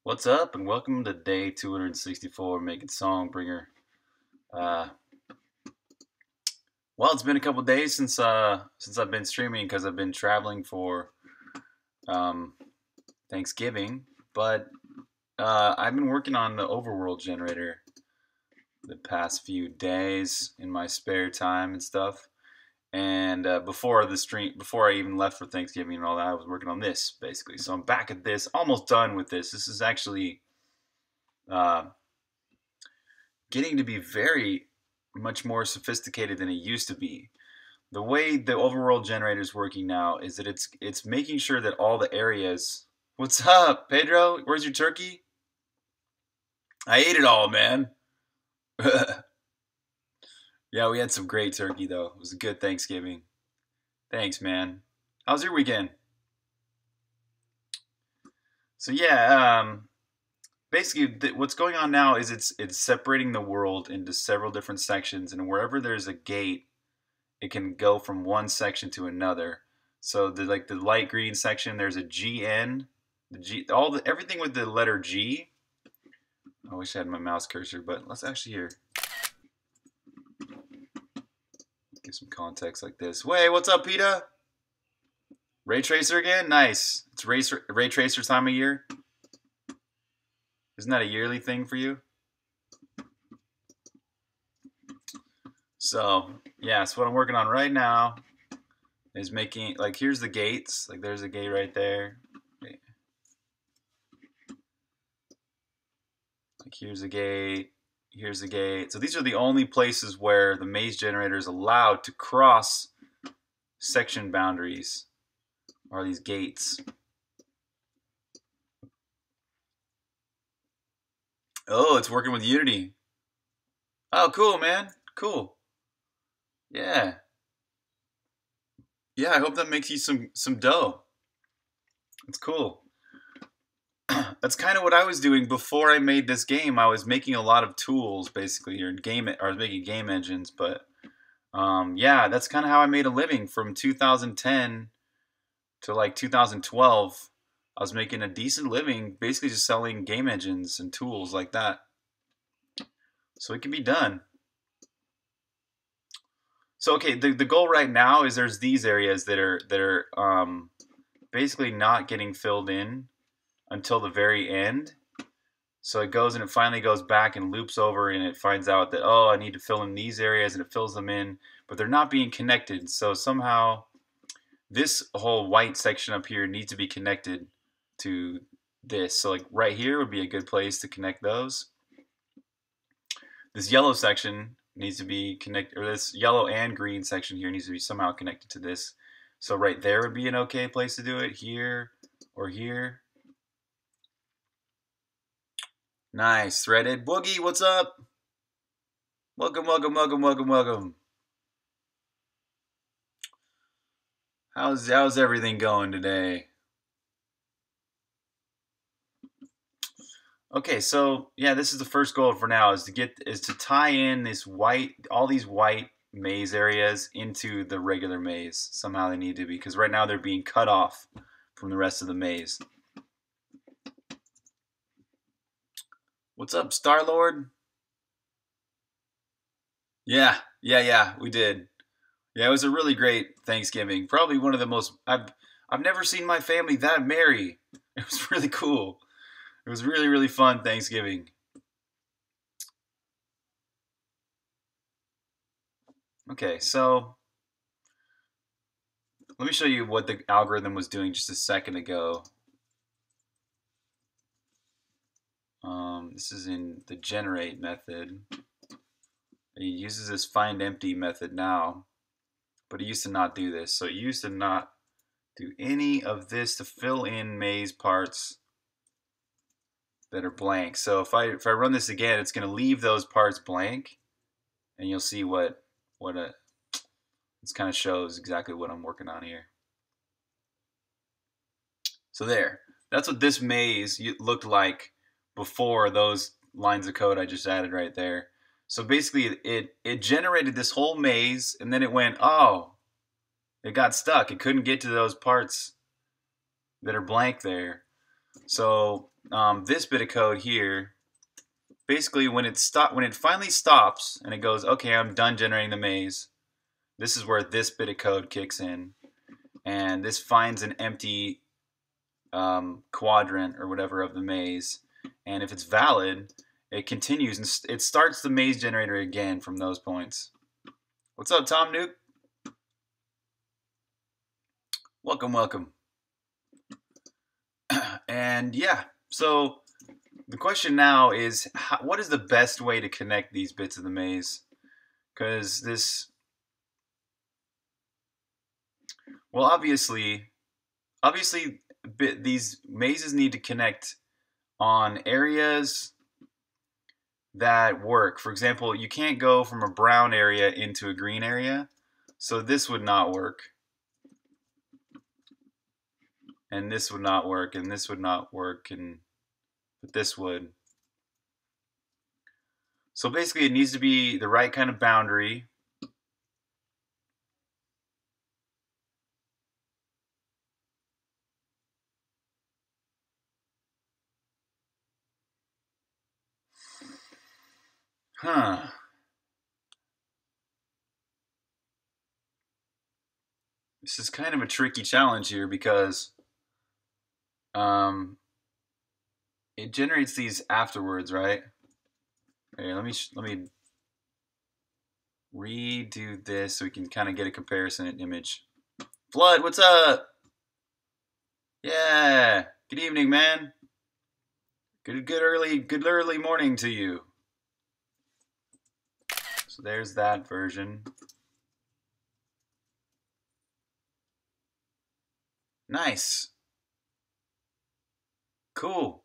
What's up, and welcome to day 264 Making Songbringer. Uh, well, it's been a couple days since I've been streaming because I've been traveling for um, Thanksgiving, but I've been working on the overworld generator the past few days in my spare time and stuff. And before the stream, before I even left for Thanksgiving and all that, I was working on this basically. So I'm back at this, almost done with this. This is actually uh, getting to be very much more sophisticated than it used to be. The way the overworld generator is working now is that it's making sure that all the areas. What's up, Pedro? Where's your turkey? I ate it all, man. Yeah, we had some great turkey though. It was a good Thanksgiving. Thanks, man. How's your weekend? So yeah, basically what's going on now is it's separating the world into several different sections, and wherever there's a gate, it can go from one section to another. So the light green section, there's a GN, the G, everything with the letter G. I wish I had my mouse cursor, but let's actually here give some context like this. Wait, what's up, PETA? Ray Tracer again? Nice. It's Ray Tracer time of year. Isn't that a yearly thing for you? So yeah, so what I'm working on right now is making, like, here's the gates. Like, there's a gate right there. Like, here's a gate. Here's a gate. So these are the only places where the maze generator is allowed to cross section boundaries, are these gates. Oh, it's working with Unity. Oh, cool, man. Cool. Yeah. Yeah, I hope that makes you some dough. It's cool. That's kind of what I was doing before I made this game. I was making a lot of tools, basically, or I was making game engines. But yeah, that's kind of how I made a living from 2010 to like 2012. I was making a decent living, basically just selling game engines and tools like that. So it can be done. So okay, the goal right now is there's these areas that are basically not getting filled in until the very end. So it goes and it finally goes back and loops over, and it finds out that, oh, I need to fill in these areas, and it fills them in, but they're not being connected. So somehow this whole white section up here needs to be connected to this. So like right here would be a good place to connect those. This yellow section needs to be connected, or this yellow and green section here needs to be somehow connected to this. So right there would be an okay place to do it, here or here. Nice. Threaded. Boogie, what's up? Welcome, welcome, welcome, welcome, welcome. How's everything going today? Okay, so yeah, this is the first goal for now, is to tie in all these white maze areas into the regular maze. Somehow they need to be, because right now they're being cut off from the rest of the maze. What's up, Star-Lord? Yeah, we did. Yeah, it was a really great Thanksgiving. Probably one of the most I've never seen my family that merry. It was really cool. It was really, really fun Thanksgiving. Okay, so let me show you what the algorithm was doing just a second ago. This is in the generate method. It uses this find empty method now, but it used to not do this. So it used to not do any of this to fill in maze parts that are blank. So if I run this again, it's going to leave those parts blank, and you'll see this kind of shows exactly what I'm working on here. So there, that's what this maze looked like before those lines of code I just added right there. So basically it generated this whole maze, and then it went, oh, it got stuck. It couldn't get to those parts that are blank there. So this bit of code here, basically when it finally stops and it goes, okay, I'm done generating the maze, this is where this bit of code kicks in, and this finds an empty quadrant or whatever of the maze, and if it's valid, it continues and it starts the maze generator again from those points. What's up, Tom Nuke? Welcome, welcome. And yeah, so the question now is, what is the best way to connect these bits of the maze? Because well, obviously, these mazes need to connect on areas that work. For example, you can't go from a brown area into a green area, so this would not work. And this would not work, and this would not work, but this would. So basically, it needs to be the right kind of boundary. Huh. This is kind of a tricky challenge here because it generates these afterwards, right? Here, let me redo this so we can kind of get a comparison image. Flood, what's up? Yeah. Good evening, man. Good early morning to you. So there's that version. Nice. Cool.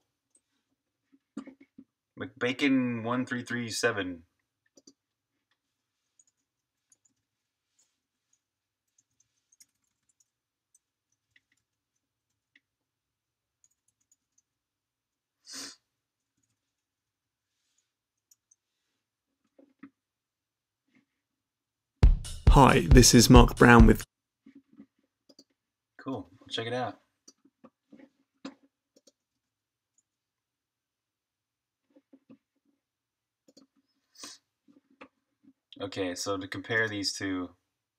McBacon1337. Hi, this is Mark Brown with... Cool. Check it out. Okay, so to compare these two,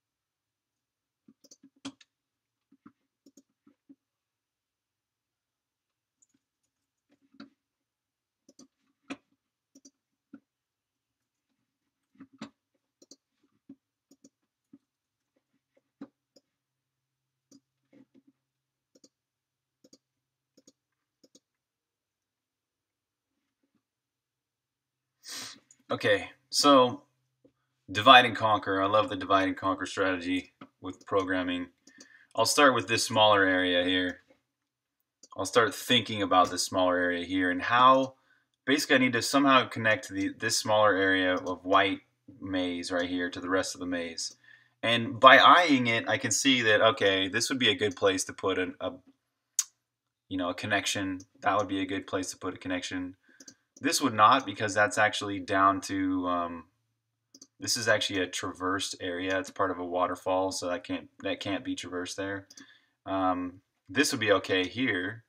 okay, so divide and conquer. I love the divide and conquer strategy with programming. I'll start with this smaller area here. I'll start thinking about this smaller area here and how basically I need to somehow connect this smaller area of white maze right here to the rest of the maze. And by eyeing it, I can see that, okay, this would be a good place to put a connection. That would be a good place to put a connection. This would not, because that's actually down to this is actually a traversed area. It's part of a waterfall, so that can't be traversed there. This would be okay here.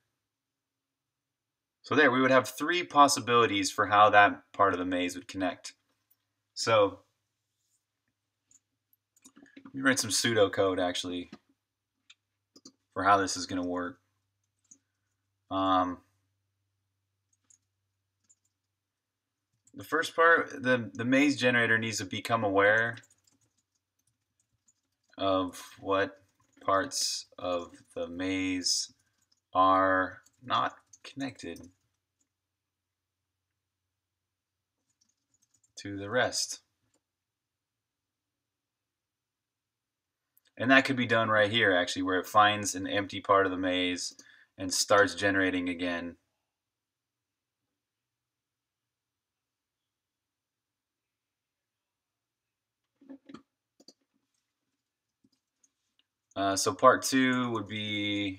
So there, we would have three possibilities for how that part of the maze would connect. So let me write some pseudocode actually for how this is going to work. The first part, the maze generator needs to become aware of what parts of the maze are not connected to the rest. And that could be done right here, actually, where it finds an empty part of the maze and starts generating again. So part two would be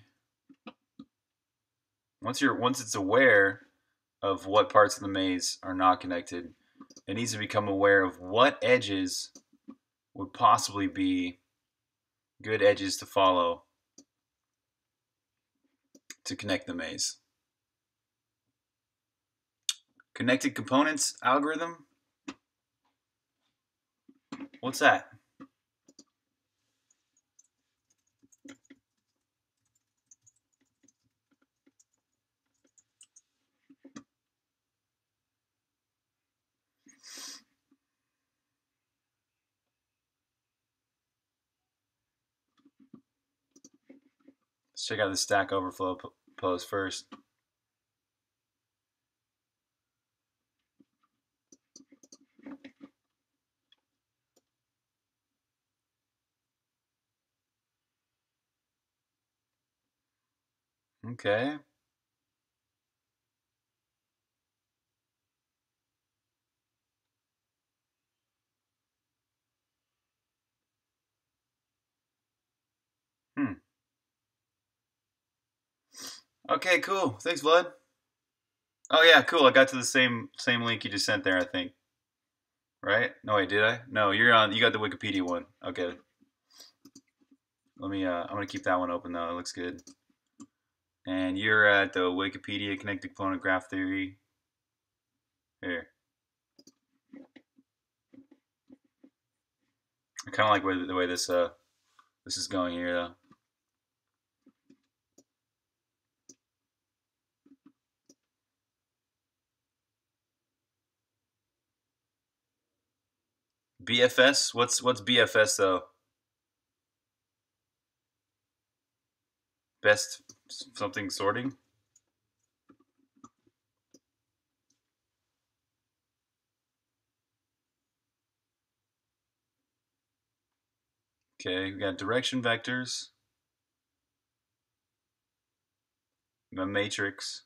once it's aware of what parts of the maze are not connected, it needs to become aware of what edges would possibly be good edges to follow to connect the maze. Connected components algorithm? What's that? Let's check out the Stack Overflow post first. Okay. Hmm. Okay, cool. Thanks, Vlad. Oh yeah, cool. I got to the same link you just sent there, I think. Right? No, wait, did I? No, you're on. You got the Wikipedia one. Okay. Let me. I'm gonna keep that one open though. It looks good. And you're at the Wikipedia Connected Component Graph Theory. Here. I kind of like the way this this is going here though. BFS? What's BFS though? Best something sorting? Okay, we got direction vectors, a matrix.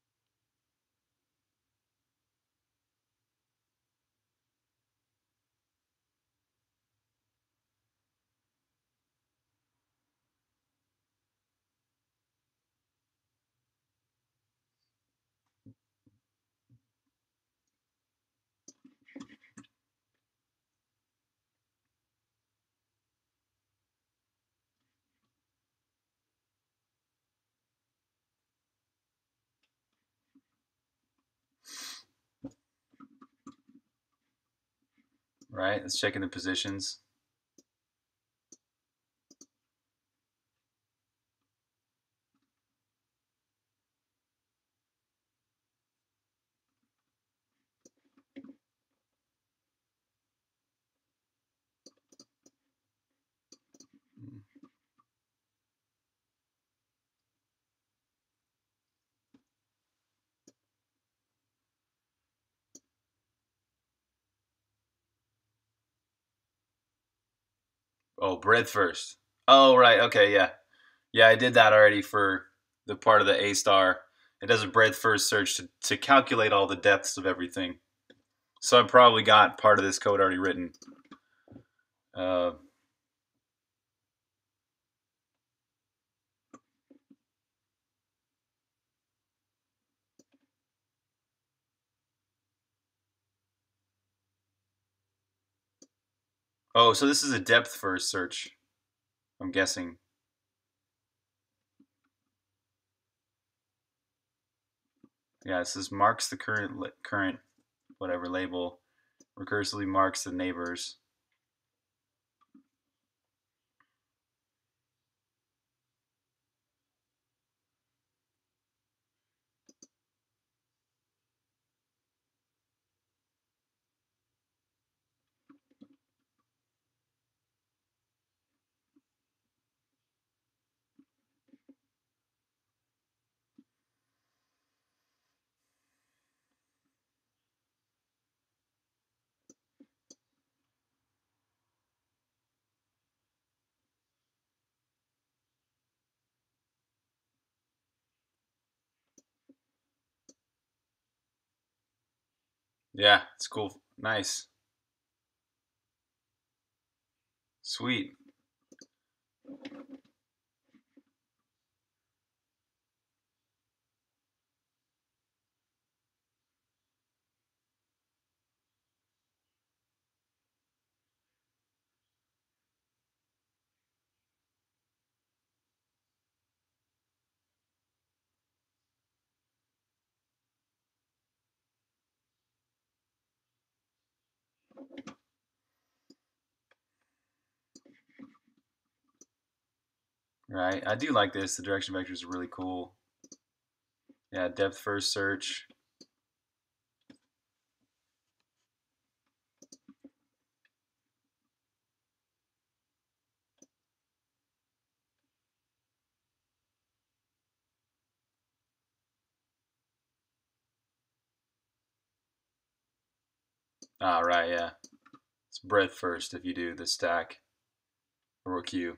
Right, let's check in the positions. Oh, breadth first. Oh, right. Okay, yeah. Yeah, I did that already for the part of the A star. It does a breadth first search to calculate all the depths of everything. So I probably got part of this code already written. Uh, oh, so this is a depth first search, I'm guessing. Yeah, it says marks the current whatever label, recursively marks the neighbors. Yeah, it's cool. Nice. Sweet. Right, I do like this. The direction vectors are really cool. Yeah, depth first search. Ah, right, yeah. It's breadth first if you do the stack or queue.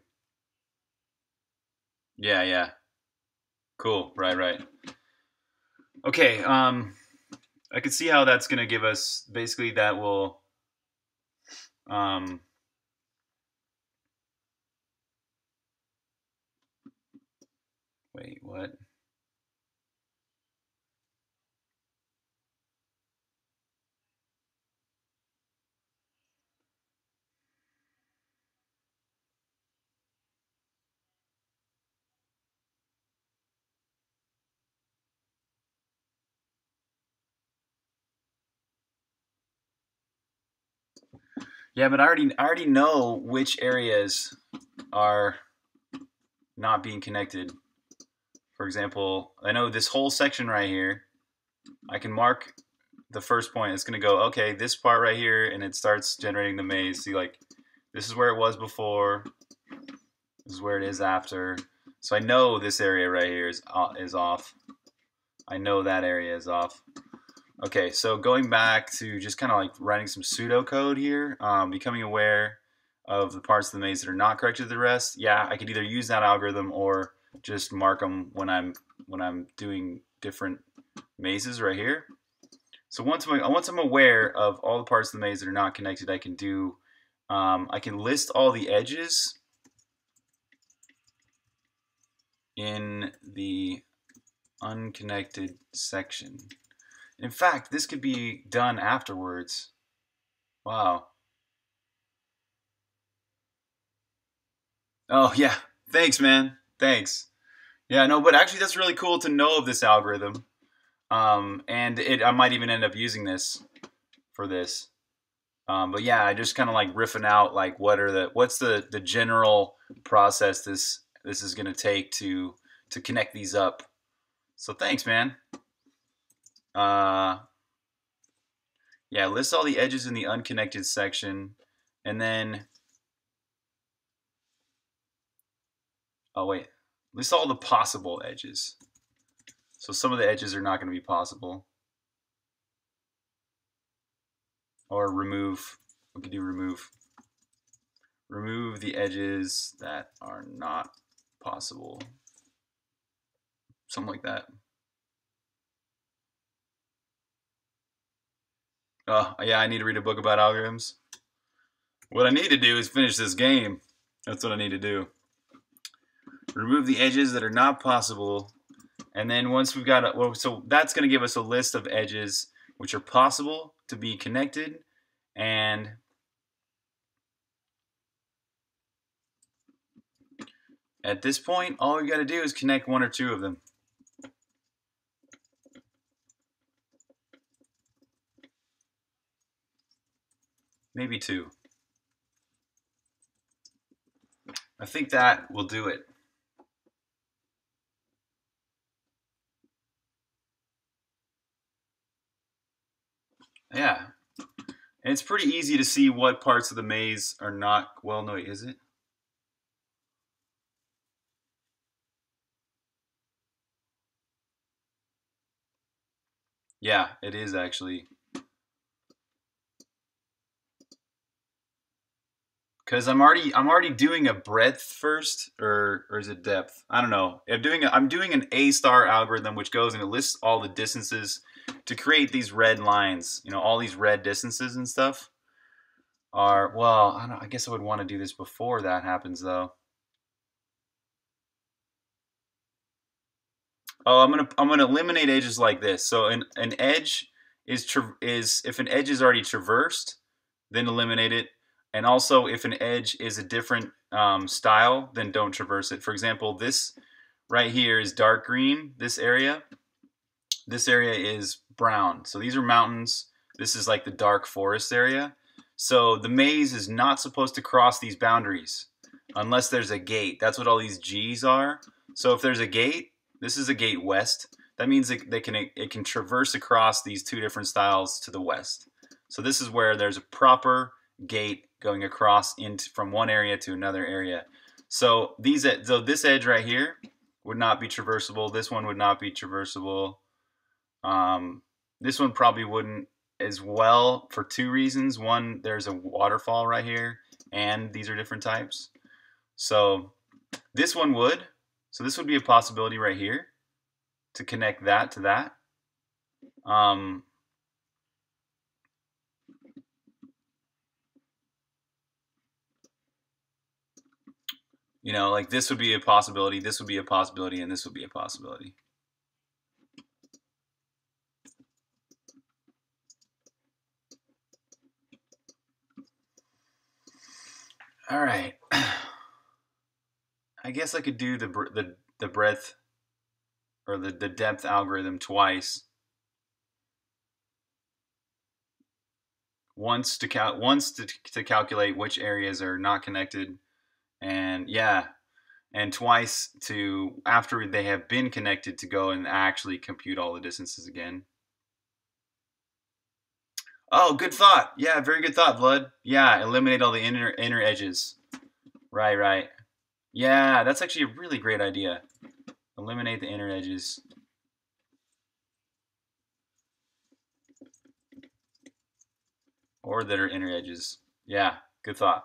Yeah, yeah. Cool. Right, right. Okay, I can see how that's gonna give us basically that will um wait, what? Yeah, but I already know which areas are not being connected. For example, I know this whole section right here. I can mark the first point. It's going to go, okay, this part right here, and it starts generating the maze. See, like, this is where it was before. This is where it is after. So I know this area right here is off. I know that area is off. Okay, so going back to just kind of like writing some pseudocode here, becoming aware of the parts of the maze that are not connected to the rest. Yeah, I could either use that algorithm or just mark them when I'm doing different mazes right here. So once I'm aware of all the parts of the maze that are not connected, I can do I can list all the edges in the unconnected section. In fact, this could be done afterwards. Wow. Oh yeah. Thanks, man. Thanks. Yeah, no, but actually that's really cool to know of this algorithm. And I might even end up using this for this. But yeah, I just kind of like riffing out like what's the general process this is gonna take to connect these up. So thanks, man. Uh, yeah, list all the edges in the unconnected section, and then oh wait, list all the possible edges. So some of the edges are not going to be possible. Or remove. We could do remove. Remove the edges that are not possible. Something like that. Oh, yeah, I need to read a book about algorithms. What I need to do is finish this game. That's what I need to do. Remove the edges that are not possible. And then once we've got so that's going to give us a list of edges which are possible to be connected. And at this point, all we got to do is connect one or two of them. Maybe two. I think that will do it. Yeah. And it's pretty easy to see what parts of the maze are not, well, no, is it? Yeah, it is actually. Because I'm already doing a breadth first, or is it depth? I don't know. I'm doing an A-star algorithm which goes and it lists all the distances to create these red lines. You know, all these red distances and stuff are, well, I guess I would want to do this before that happens though. Oh, I'm gonna eliminate edges like this. So an edge is if an edge is already traversed, then eliminate it. And also, if an edge is a different style, then don't traverse it. For example, this right here is dark green. This area is brown. So these are mountains. This is like the dark forest area. So the maze is not supposed to cross these boundaries. unless there's a gate. That's what all these G's are. So if there's a gate, this is a gate west. That means it can traverse across these two different styles to the west. So this is where there's a proper gate going across from one area to another area. So this edge right here would not be traversable. This one would not be traversable. This one probably wouldn't as well for two reasons. One, there's a waterfall right here, and these are different types. So this one would. So this would be a possibility right here to connect that to that. You know, like this would be a possibility, this would be a possibility, and this would be a possibility. All right. I guess I could do the breadth or the depth algorithm twice. Once to calculate which areas are not connected, and and twice to after they have been connected to go and actually compute all the distances again. Oh, good thought. Yeah, very good thought, Vlad. Yeah, eliminate all the inner edges. Right. Yeah, that's actually a really great idea. Eliminate the inner edges. Or that are inner edges. Yeah, good thought.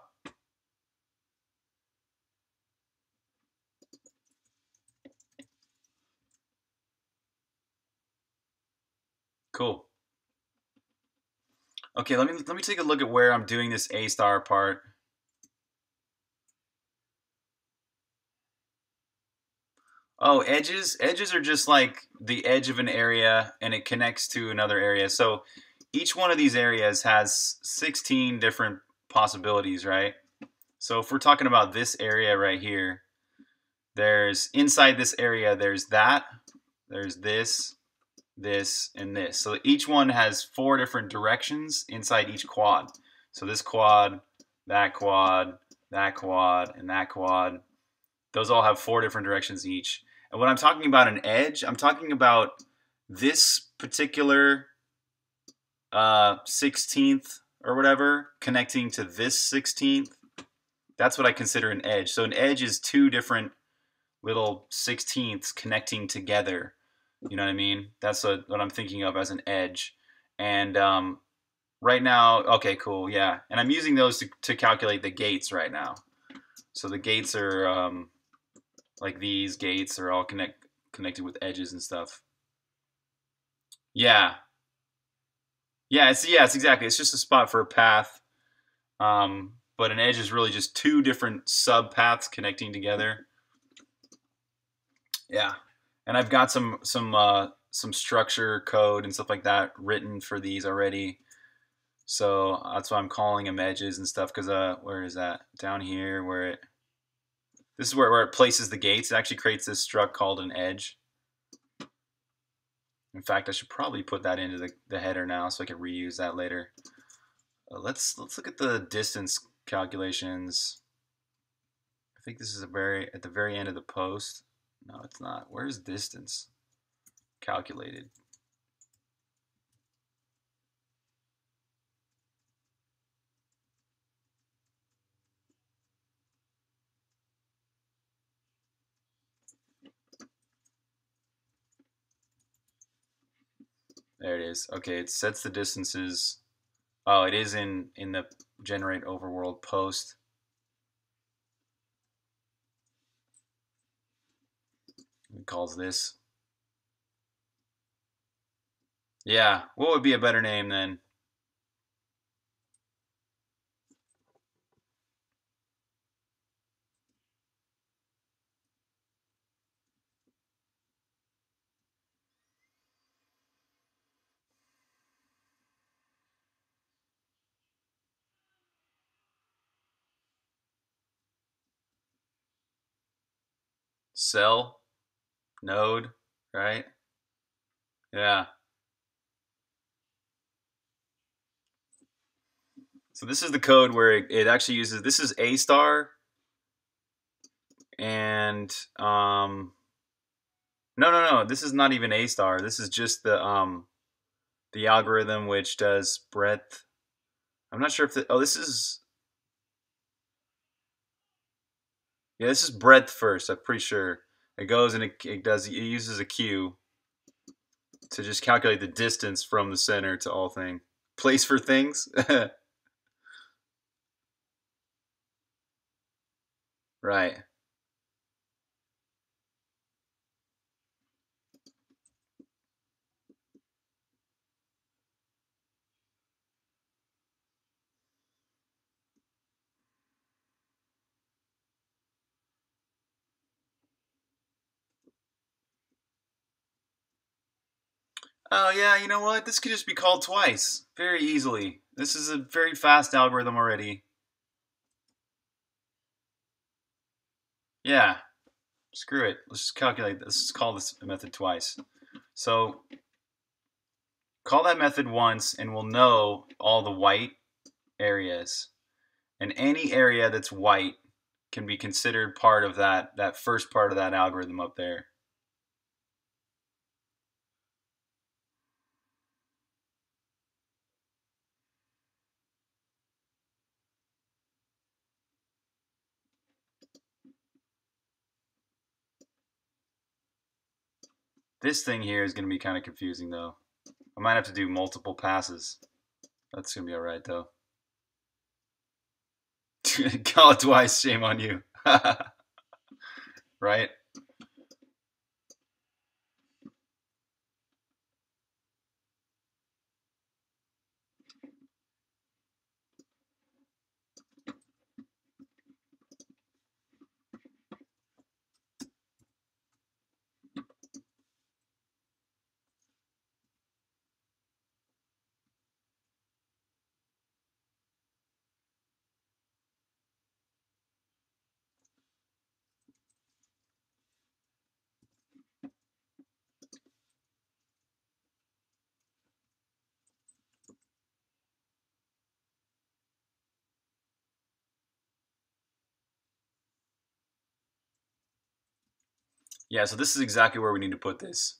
Cool. Okay, let me take a look at where I'm doing this A star part. Oh, edges. Edges are just like the edge of an area and it connects to another area. So each one of these areas has 16 different possibilities, right? So if we're talking about this area right here, there's inside this area, there's that, there's this, and this. So each one has 4 different directions inside each quad. So this quad, that quad, that quad, and that quad. Those all have 4 different directions each. And when I'm talking about an edge, I'm talking about this particular 16th or whatever connecting to this 16th. That's what I consider an edge. So an edge is 2 different little 16ths connecting together. You know what I mean? That's what I'm thinking of as an edge. And right now, okay, cool, yeah. And I'm using those to calculate the gates right now. So the gates are like these gates are all connected with edges and stuff. Yeah. Yeah, it's exactly. It's just a spot for a path. But an edge is really just 2 different sub paths connecting together. Yeah. And I've got some structure code and stuff like that written for these already. So that's why I'm calling them edges and stuff, because where is that? Down here where this is where it places the gates. It actually creates this struct called an edge. In fact, I should probably put that into the header now so I can reuse that later. Let's look at the distance calculations. I think this is at the very end of the post. No, it's not. Where's distance calculated? There it is. Okay, it sets the distances. Oh, it is in the generate overworld post. It calls this. Yeah, what would be a better name then? Cell, node, right? Yeah. So this is the code where it actually uses, this is A star, And no, this is not even A star. This is just the algorithm which does breadth. I'm not sure if this is, yeah, this is breadth first. I'm pretty sure it goes and it uses a Q to just calculate the distance from the center to all thing. Place for things. Right. Oh yeah, you know what? This could just be called twice very easily. This is a very fast algorithm already. Yeah, screw it. Let's just calculate this. Let's call this method twice. So call that method once and we'll know all the white areas. And any area that's white can be considered part of that first part of that algorithm up there. This thing here is going to be kind of confusing though. I might have to do multiple passes. That's going to be alright though. Call it twice, shame on you. Right? Yeah, so this is exactly where we need to put this.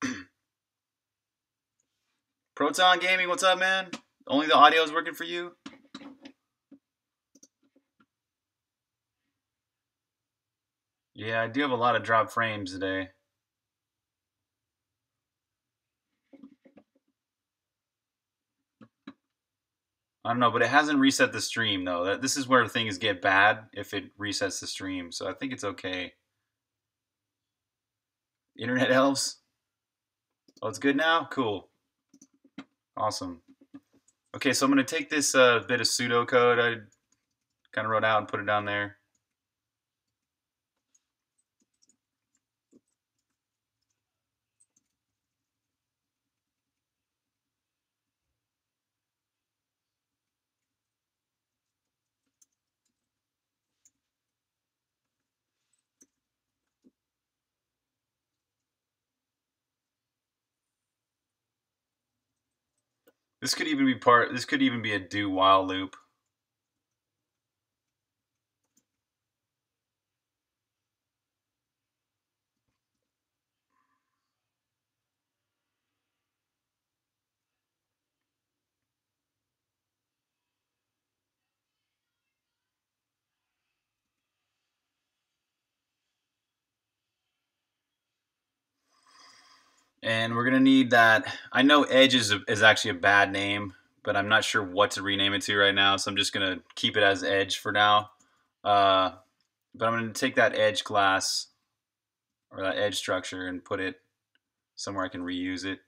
Proton Gaming, what's up, man? Only the audio is working for you? Yeah, I do have a lot of drop frames today. I don't know, but it hasn't reset the stream though. This is where things get bad if it resets the stream. So I think it's okay. Internet elves. Oh, it's good now? Cool. Awesome. Okay, so I'm going to take this bit of pseudocode I kind of wrote out and put it down there. This could even be a do while loop. And we're going to need that. I know edge is actually a bad name, but I'm not sure what to rename it to right now. So I'm just going to keep it as edge for now. But I'm going to take that edge class or that edge structure and put it somewhere I can reuse it.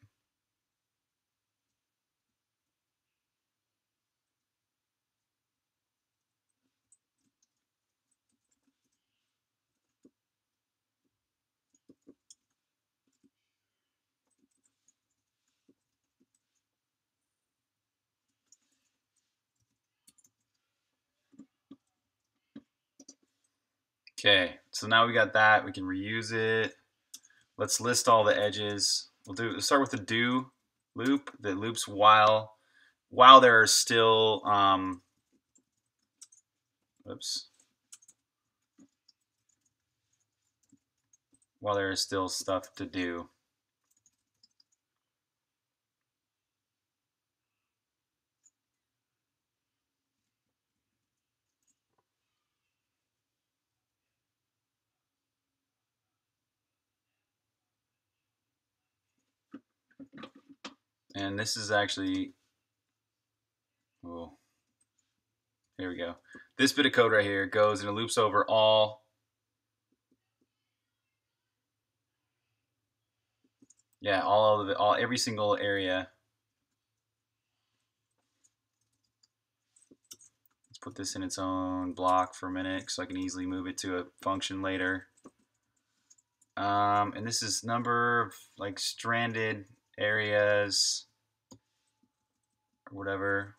Okay, so now we got that. We can reuse it. Let's list all the edges. Let's start with the do loop that loops while there are still oops. while there is still stuff to do. And this is actually, oh, here we go. This bit of code right here goes and it loops over all, all of it, every single area. Let's put this in its own block for a minute so I can easily move it to a function later. And this is number of like stranded areas or whatever.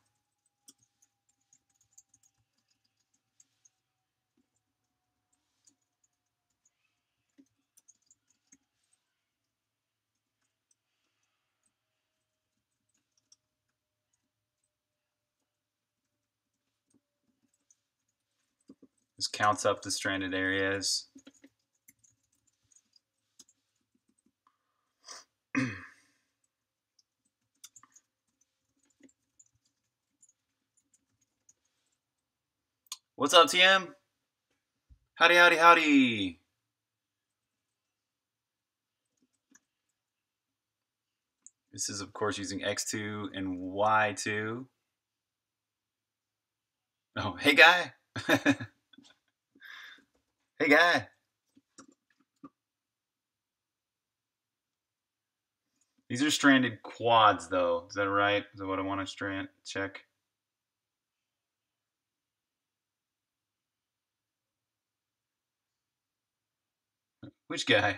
This counts up the stranded areas. What's up, TM? Howdy, howdy, howdy. This is, of course, using X2 and Y2. Oh, hey, guy. Hey, guy. These are stranded quads, though. Is that right? Is that what I want to check? Which guy?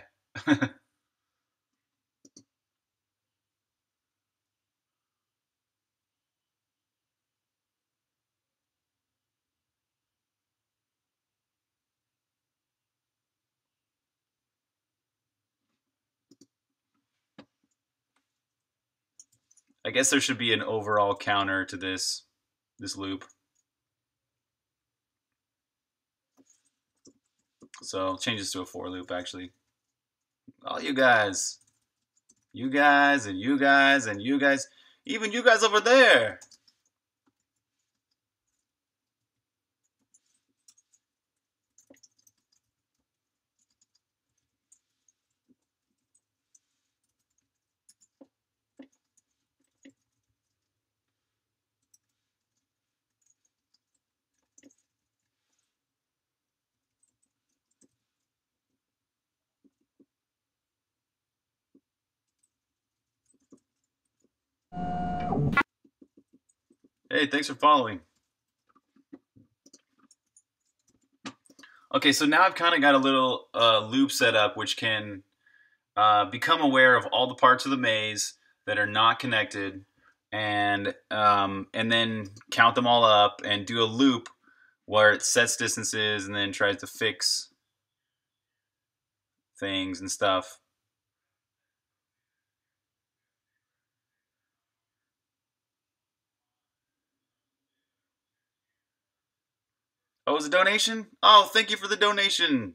I guess there should be an overall counter to this loop. So I'll change this to a for loop, actually. All you guys, and you guys, and you guys, even you guys over there. Hey, thanks for following. Okay, so now I've kind of got a little loop set up which can become aware of all the parts of the maze that are not connected, and then count them all up and do a loop where it sets distances and then tries to fix things and stuff. Oh, it's a donation? Oh, thank you for the donation.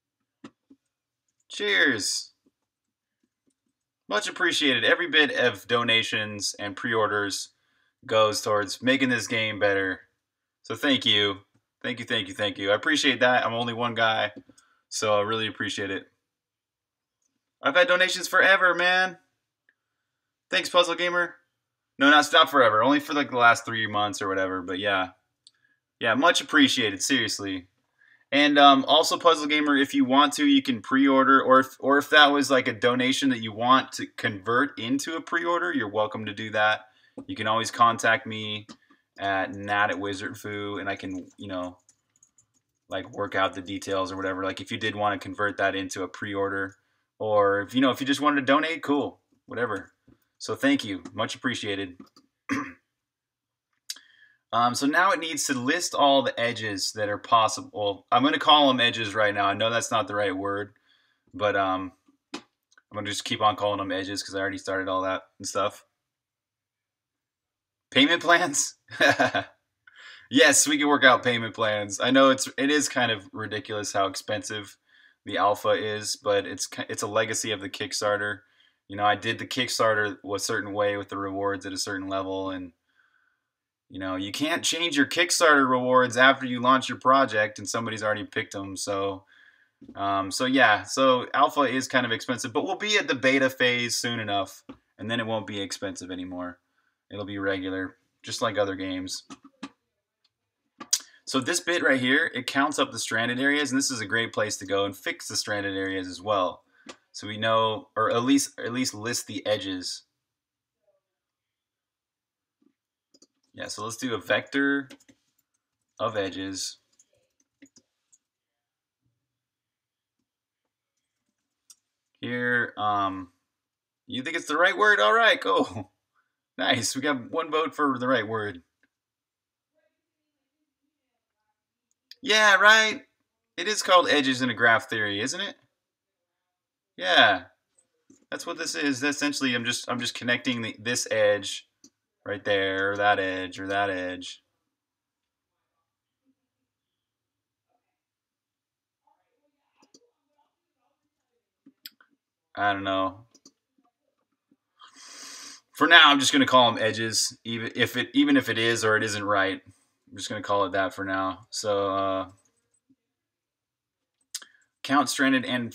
Cheers. Much appreciated. Every bit of donations and pre-orders goes towards making this game better. So thank you. Thank you, thank you, thank you. I appreciate that. I'm only one guy, so I really appreciate it. I've had donations forever, man. Thanks, Puzzle Gamer. No, not forever. Only for like the last 3 months or whatever, but yeah. Yeah, much appreciated, seriously. And also, Puzzle Gamer, if you want to, you can pre-order, or if that was like a donation that you want to convert into a pre-order, you're welcome to do that. You can always contact me at nat@wizardfoo, and I can, like work out the details or whatever. Like if you did want to convert that into a pre-order, or if you just wanted to donate, cool, whatever. So thank you, much appreciated. So now it needs to list all the edges that are possible. I'm going to call them edges right now. I know that's not the right word, but I'm going to just keep on calling them edges because I already started all that and stuff. Payment plans? Yes, we can work out payment plans. I know it is kind of ridiculous how expensive the alpha is, but it's a legacy of the Kickstarter. You know, I did the Kickstarter a certain way with the rewards at a certain level, and you know, you can't change your Kickstarter rewards after you launch your project and somebody's already picked them. So, yeah, so alpha is kind of expensive, but we'll be at the beta phase soon enough, and then it won't be expensive anymore. It'll be regular, just like other games. So this bit right here, it counts up the stranded areas, and this is a great place to go and fix the stranded areas as well. So we know, or at least list the edges. Yeah, so let's do a vector of edges. Here, you think it's the right word? All right, cool. Nice, we got one vote for the right word. Yeah, right. It is called edges in a graph theory, isn't it? Yeah, that's what this is. Essentially, I'm just connecting this edge right there, or that edge, or that edge. I don't know. For now, I'm just going to call them edges, even if it is or it isn't right. I'm just going to call it that for now. So count stranded and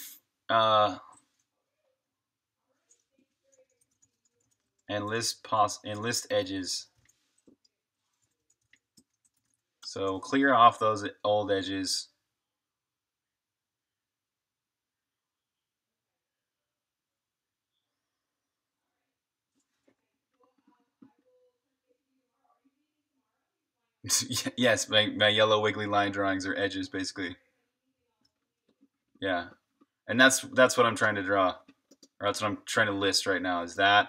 list edges. So clear off those old edges. Yes, my yellow wiggly line drawings are edges, basically. Yeah, and that's what I'm trying to draw, or that's what I'm trying to list right now. Is that.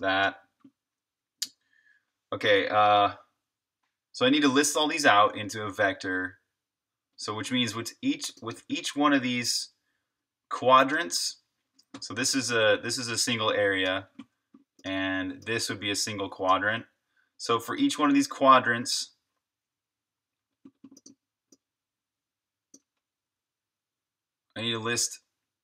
Okay, so I need to list all these out into a vector. So which means with each one of these quadrants, so this is a single area, and this would be a single quadrant. So for each one of these quadrants, I need to list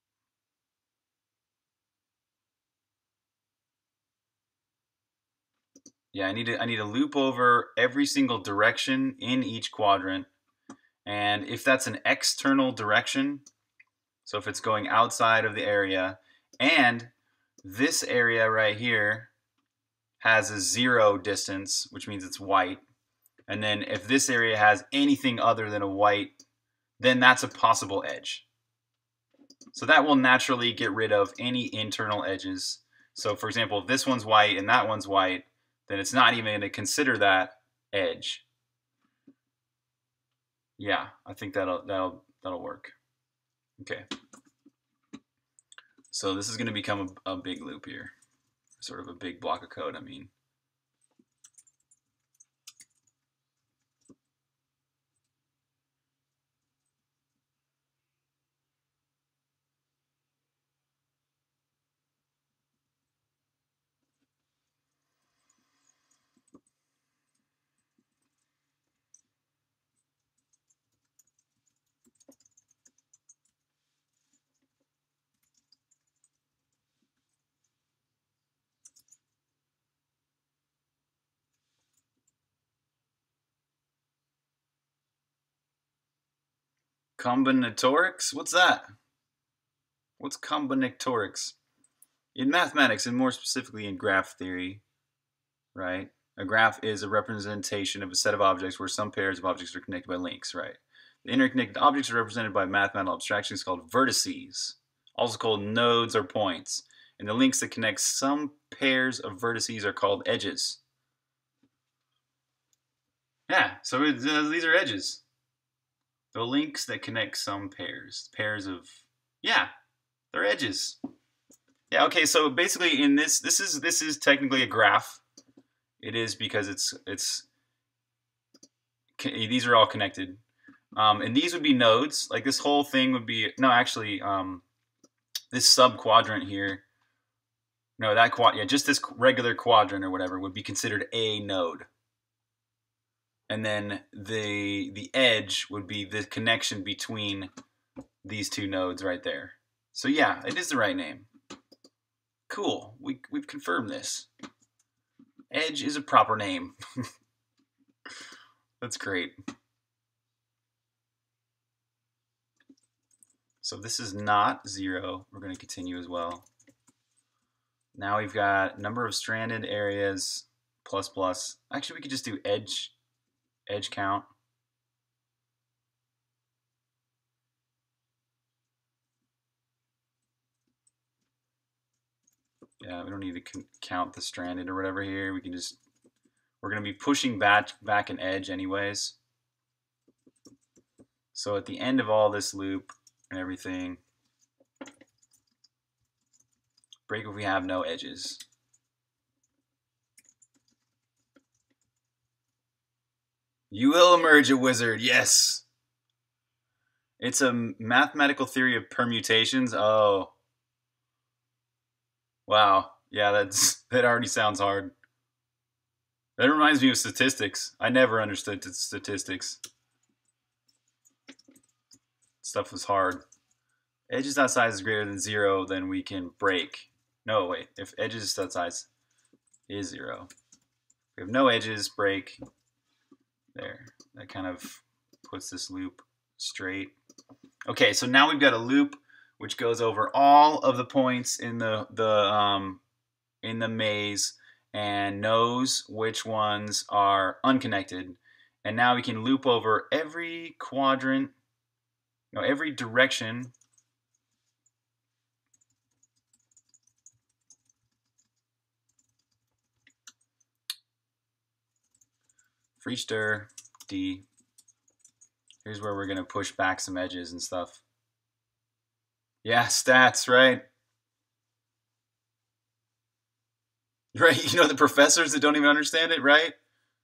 I need to loop over every single direction in each quadrant. And if that's an external direction, so if it's going outside of the area, and this area right here has a 0 distance, which means it's white, and then if this area has anything other than a white, then that's a possible edge. So that will naturally get rid of any internal edges. So for example, if this one's white and that one's white, then it's not even going to consider that edge. Yeah, I think that'll work. Okay. So this is going to become a big loop here, sort of a big block of code, I mean. Combinatorics? What's that? What's combinatorics? In mathematics, and more specifically in graph theory, right? A graph is a representation of a set of objects where some pairs of objects are connected by links, right? The interconnected objects are represented by mathematical abstractions called vertices, also called nodes or points. And the links that connect some pairs of vertices are called edges. Yeah, so these are edges. The links that connect some pairs of, yeah, they're edges. Yeah, okay, so basically in this is technically a graph. It is because these are all connected. And these would be nodes. Like this whole thing would be, no, actually, this sub-quadrant here, no, just this regular quadrant or whatever would be considered a node. And then the edge would be the connection between these two nodes right there. So yeah, it is the right name. Cool, we've confirmed this. Edge is a proper name. That's great. So this is not 0. We're going to continue as well. Now we've got number of stranded areas plus plus. Actually, we could just do edge count. Yeah, we don't need to count the stranded or whatever here. We can just, we're going to be pushing back an edge anyways. So at the end of all this loop and everything, break if we have no edges. You will emerge a wizard, yes. It's a mathematical theory of permutations. Oh. Wow. Yeah, that already sounds hard. That reminds me of statistics. I never understood statistics. Stuff was hard. Edges dot size is greater than 0, then we can break. No, wait. If edges dot size is 0. We have no edges, break. There. That kind of puts this loop straight. Okay, so now we've got a loop which goes over all of the points in the maze and knows which ones are unconnected. And now we can loop over every quadrant, no, every direction for each dir D. Here's where we're going to push back some edges and stuff. Yeah, stats, right? Right, you know the professors that don't even understand it, right?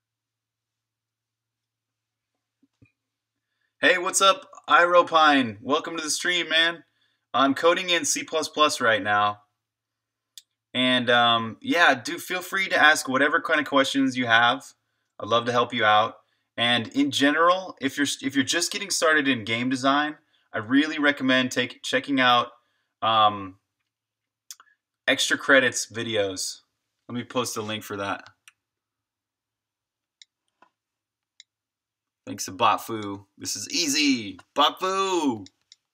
Hey, what's up, Iropine? Welcome to the stream, man. I'm coding in C++ right now. And yeah, do feel free to ask whatever kind of questions you have. I'd love to help you out. And in general, if you're just getting started in game design, I really recommend checking out Extra Credits videos. Let me post a link for that. Thanks to Botfu. This is easy. Botfu!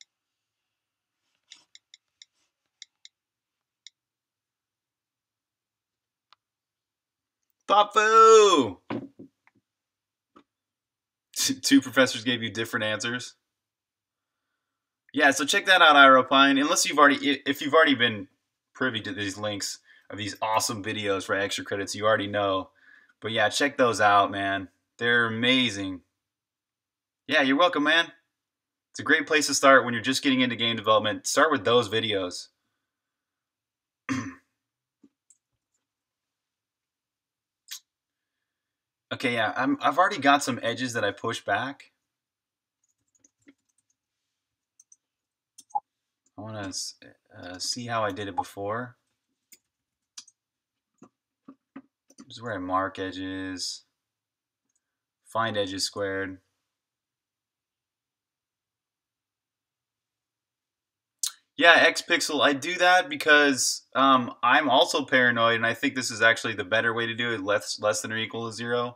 Botfu! Two professors gave you different answers. Yeah, so check that out, Iropine. Unless if you've already been privy to these links of these awesome videos for Extra Credits, you already know. But yeah, check those out, man. They're amazing. Yeah, you're welcome, man. It's a great place to start when you're just getting into game development. Start with those videos. Okay, yeah, I've already got some edges that I push back. I want to see how I did it before. This is where I mark edges. Find edges squared. Yeah, Xpixel, I do that because I'm also paranoid, and I think this is actually the better way to do it, less than or equal to 0.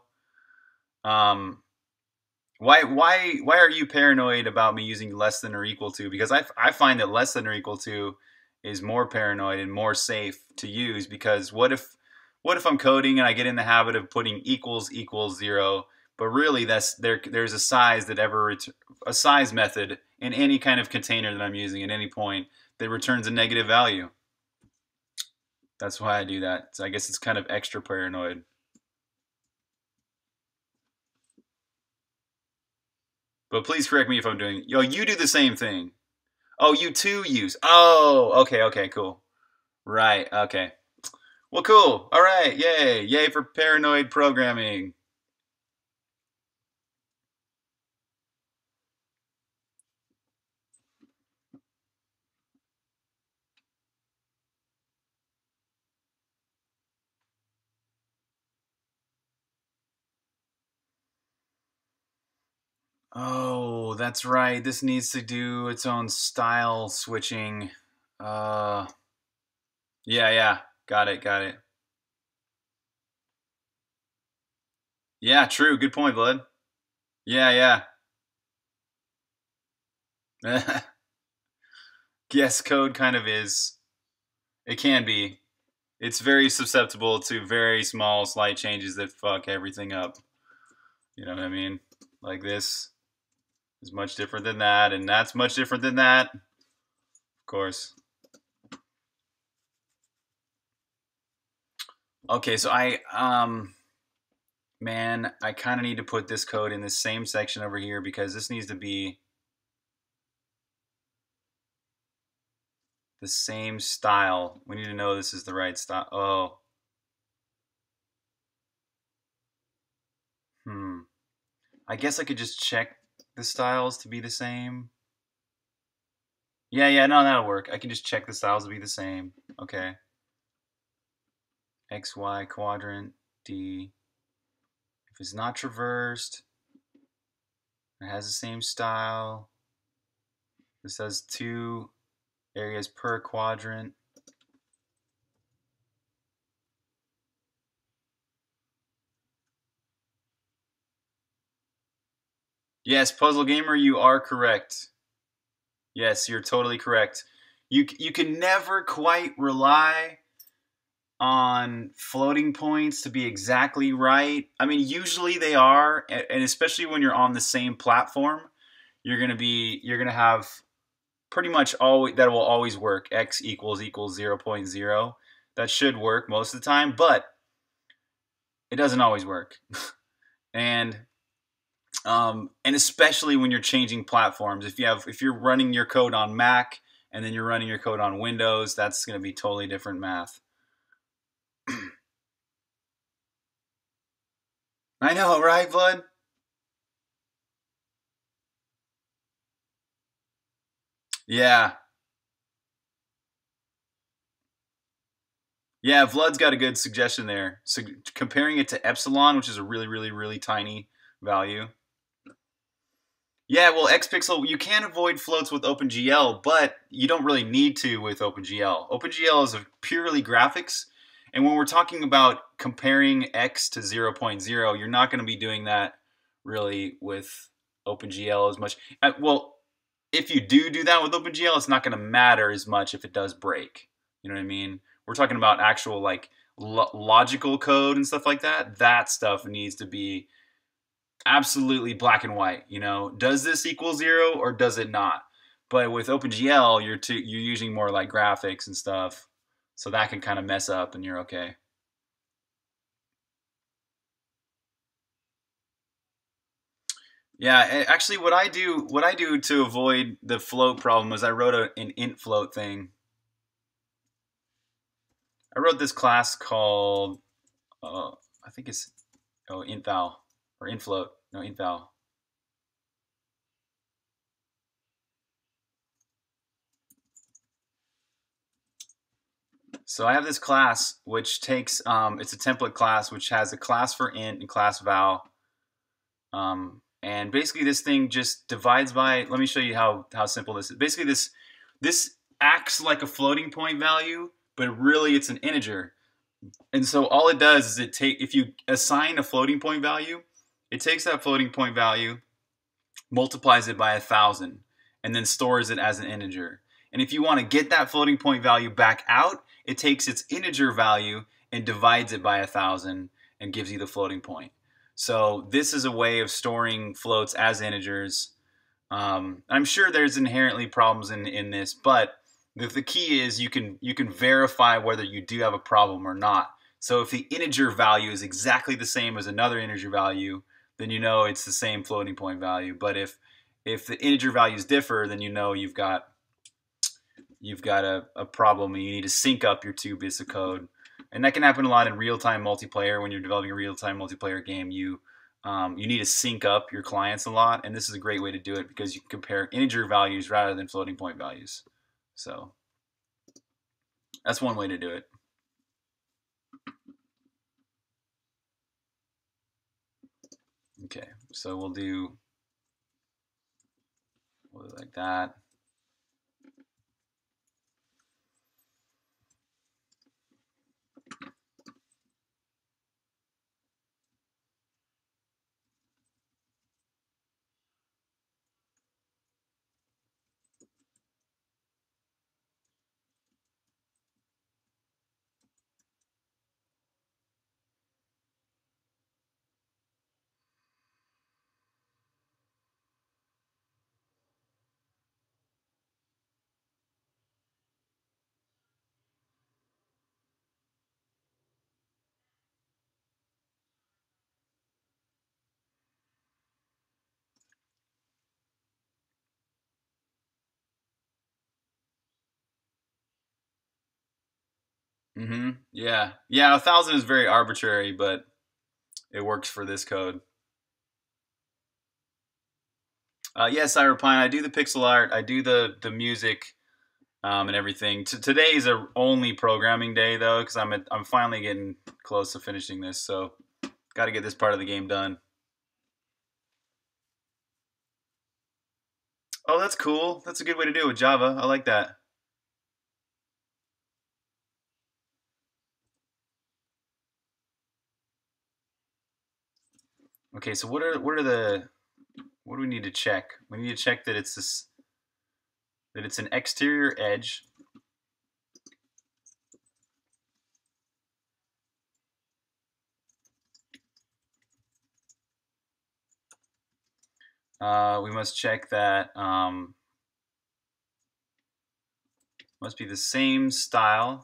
Why are you paranoid about me using less than or equal to? Because I find that less than or equal to is more paranoid and more safe to use, because what if I'm coding and I get in the habit of putting equals 0, but really there's a size a size method in any kind of container that I'm using at any point that returns a negative value. That's why I do that. So I guess it's kind of extra paranoid. But please correct me if I'm doing. Yo, you do the same thing. Oh, you too use. Oh, okay, cool. Right, okay. Well, cool. All right, yay for paranoid programming. Oh, that's right. This needs to do its own style switching. Uh, yeah, yeah. Got it, got it. Yeah, true. Good point, Blood. Yeah, yeah. Yes, code kind of is. It can be. It's very susceptible to very small, slight changes that fuck everything up. You know what I mean? Like this is much different than that, and that's much different than that. Of course. Okay, so man, I kind of need to put this code in the same section over here because this needs to be the same style. We need to know this is the right style. Oh. I guess I could just check the styles to be the same. Yeah, no, that'll work. I can just check the styles to be the same. Okay. X, Y, quadrant, D. If it's not traversed, it has the same style. This has 2 areas per quadrant. Yes, Puzzle Gamer, you are correct. Yes, you're totally correct. You can never quite rely on floating points to be exactly right. I mean, usually they are, and especially when you're on the same platform, you're gonna have pretty much always that will always work. X equals 0.0. That should work most of the time, but it doesn't always work. and and especially when you're changing platforms, if you're running your code on Mac and then you're running your code on Windows, that's going to be totally different math. I know, right, Blood? Yeah. Yeah, Vlad's got a good suggestion there. So comparing it to epsilon, which is a really, really, really tiny value. Yeah, well, xpixel, you can avoid floats with OpenGL, but you don't really need to with OpenGL. OpenGL is a purely graphics, and when we're talking about comparing x to 0.0, you're not going to be doing that really with OpenGL as much. Well, if you do that with OpenGL, it's not going to matter as much if it does break. You know what I mean? We're talking about actual like logical code and stuff like that. That stuff needs to be absolutely black and white. You know, does this equal 0 or does it not? But with OpenGL, you're using more like graphics and stuff, so that can kind of mess up, and you're okay. Yeah, actually, what I do to avoid the float problem is I wrote an int float thing. I wrote this class called I think it's int val or int float. No, int val. So I have this class which takes it's a template class which has a class for int and class val. And basically this thing just divides by, let me show you how simple this is. Basically this acts like a floating point value, but really it's an integer. And so all it does is if you assign a floating point value, it takes that floating point value, multiplies it by 1,000, and then stores it as an integer. And if you want to get that floating point value back out, it takes its integer value and divides it by 1,000 and gives you the floating point. So this is a way of storing floats as integers. I'm sure there's inherently problems in this, but the key is you can verify whether you do have a problem or not. So if the integer value is exactly the same as another integer value, then you know it's the same floating point value. But if the integer values differ, then you know you've got a problem and you need to sync up your 2 bits of code. And that can happen a lot in real-time multiplayer. When you're developing a real-time multiplayer game, you need to sync up your clients a lot, and this is a great way to do it because you can compare integer values rather than floating point values. So that's one way to do it. Okay, so we'll do Hold it like that. Yeah. Yeah, 1,000 is very arbitrary, but it works for this code. Yes, Cyberpine. I do the pixel art. I do the music and everything. Today is a only programming day though, because I'm finally getting close to finishing this. So got to get this part of the game done. Oh, that's cool. That's a good way to do it with Java. I like that. Okay, so what do we need to check? We need to check that it's an exterior edge. We must check that must be the same style.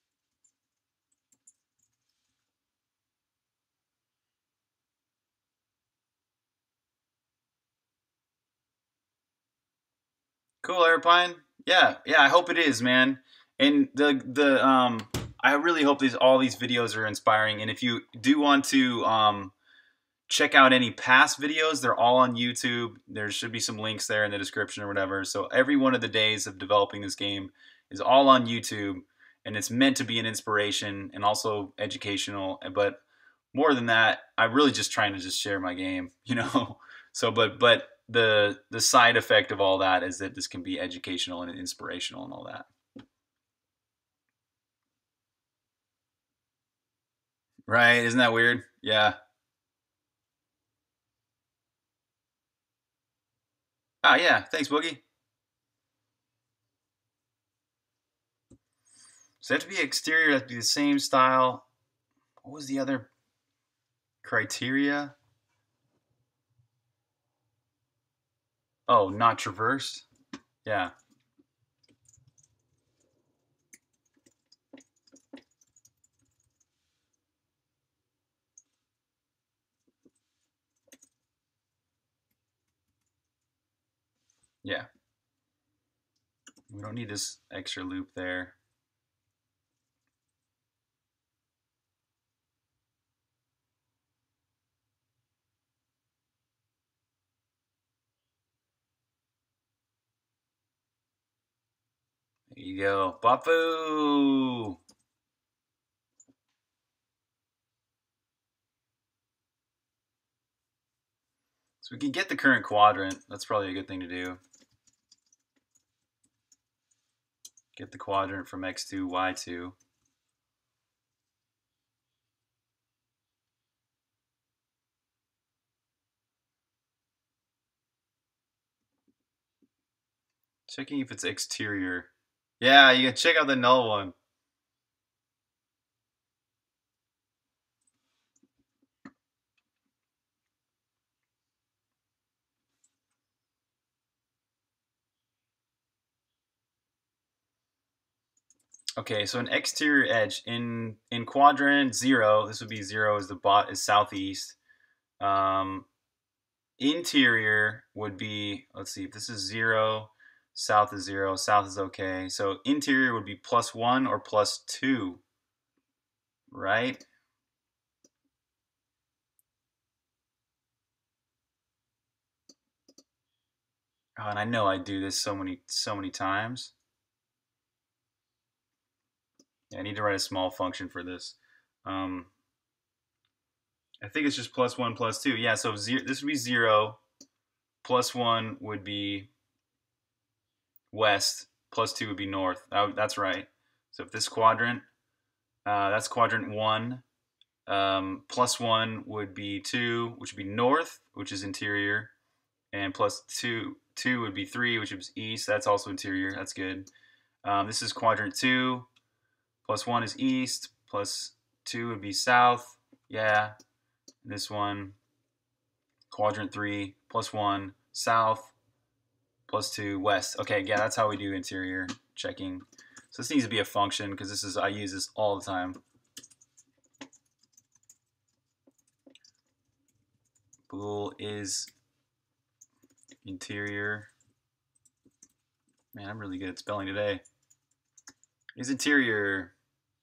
Cool, Airpine. Yeah, yeah. I hope it is, man. And I really hope all these videos are inspiring. And if you do want to check out any past videos, they're all on YouTube. There should be some links there in the description or whatever. So every one of the days of developing this game is all on YouTube, and it's meant to be an inspiration and also educational. But more than that, I'm really just trying to just share my game, you know. So, but the side effect of all that is that this can be educational and inspirational and all that. Right? Isn't that weird? Yeah. Ah, yeah. Thanks, Boogie. So they have to be exterior, they have to be the same style. What was the other criteria? Oh, not traversed. Yeah. Yeah. We don't need this extra loop there. There you go. Bafu! So we can get the current quadrant. That's probably a good thing to do. Get the quadrant from x2, y2. Checking if it's exterior. Yeah, you can check out the null one. Okay, so an exterior edge in quadrant 0, this would be 0 is is southeast. Interior would be, let's see, if this is 0, south is 0, south is okay. So interior would be +1 or +2, right? Oh, and I know I do this so many times. Yeah, I need to write a small function for this. I think it's just +1, +2. Yeah, so this would be 0. +1 would be west, plus 2 would be north. That's right. So if this quadrant, that's quadrant 1. Plus 1 would be 2, which would be north, which is interior. And plus 2 would be 3, which is east. That's also interior. That's good. This is quadrant 2. Plus 1 is east. Plus 2 would be south. Yeah. This one, quadrant 3, plus 1, south, plus 2, west. Okay, yeah, that's how we do interior checking. So this needs to be a function because I use this all the time. Bool is interior. Man, I'm really good at spelling today. Is interior.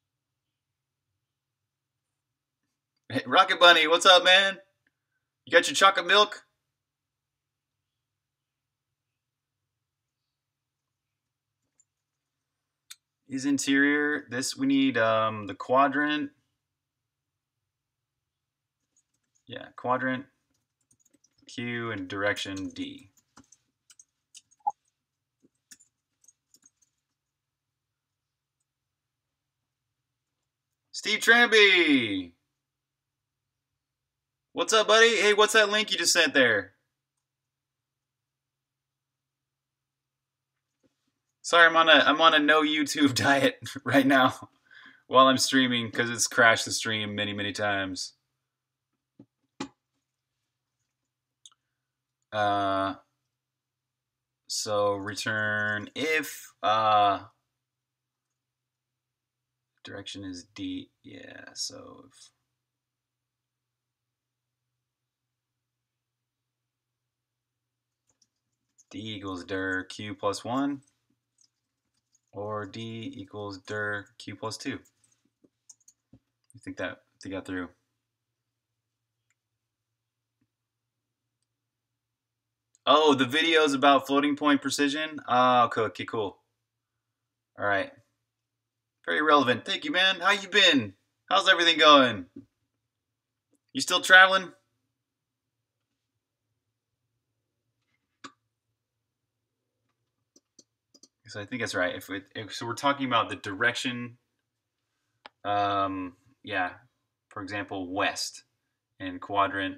Hey, Rocket Bunny, what's up, man? You got your chocolate milk? Is interior. This we need the quadrant. Yeah, quadrant Q and direction D. Steve Tramby! What's up, buddy? Hey, what's that link you just sent there? Sorry, I'm on a no YouTube diet right now while I'm streaming because it's crashed the stream many times. So return if direction is D. Yeah, so if D equals dir Q plus 1 or D equals dir Q plus 2. You think that through? Oh, the video is about floating point precision? Oh, okay, cool. All right. Very relevant. Thank you, man. How you been? How's everything going? You still traveling? So I think that's right. So we're talking about the direction, yeah, for example, west in quadrant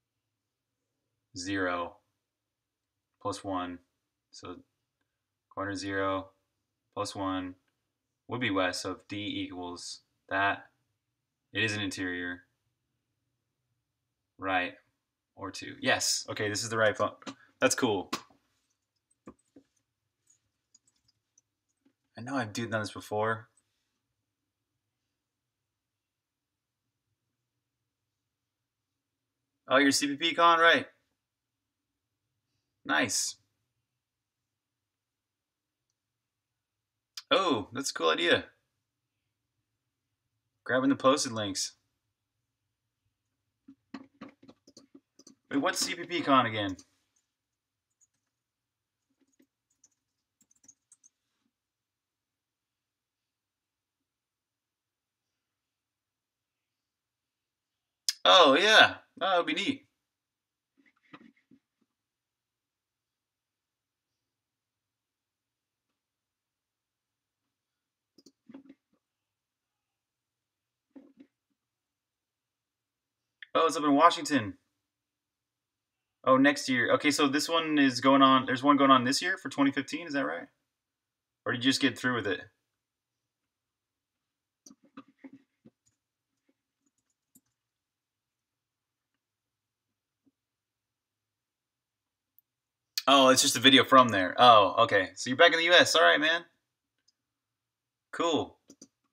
0 plus 1. So quadrant 0 plus 1 would be west. So if D equals that, it is an interior, right, or 2. Yes. Okay, this is the right phone. That's cool. I know I've done this before. Oh, you're CPP con, right? Nice. Oh, that's a cool idea. Grabbing the posted links. Wait, what's CPP con again? Oh, yeah. Oh, that would be neat. Oh, it's up in Washington. Oh, next year. Okay, so this one is going on. There's one going on this year for 2015. Is that right? Or did you just get through with it? Oh, it's just a video from there. Oh, okay. So you're back in the U.S. All right, man. Cool.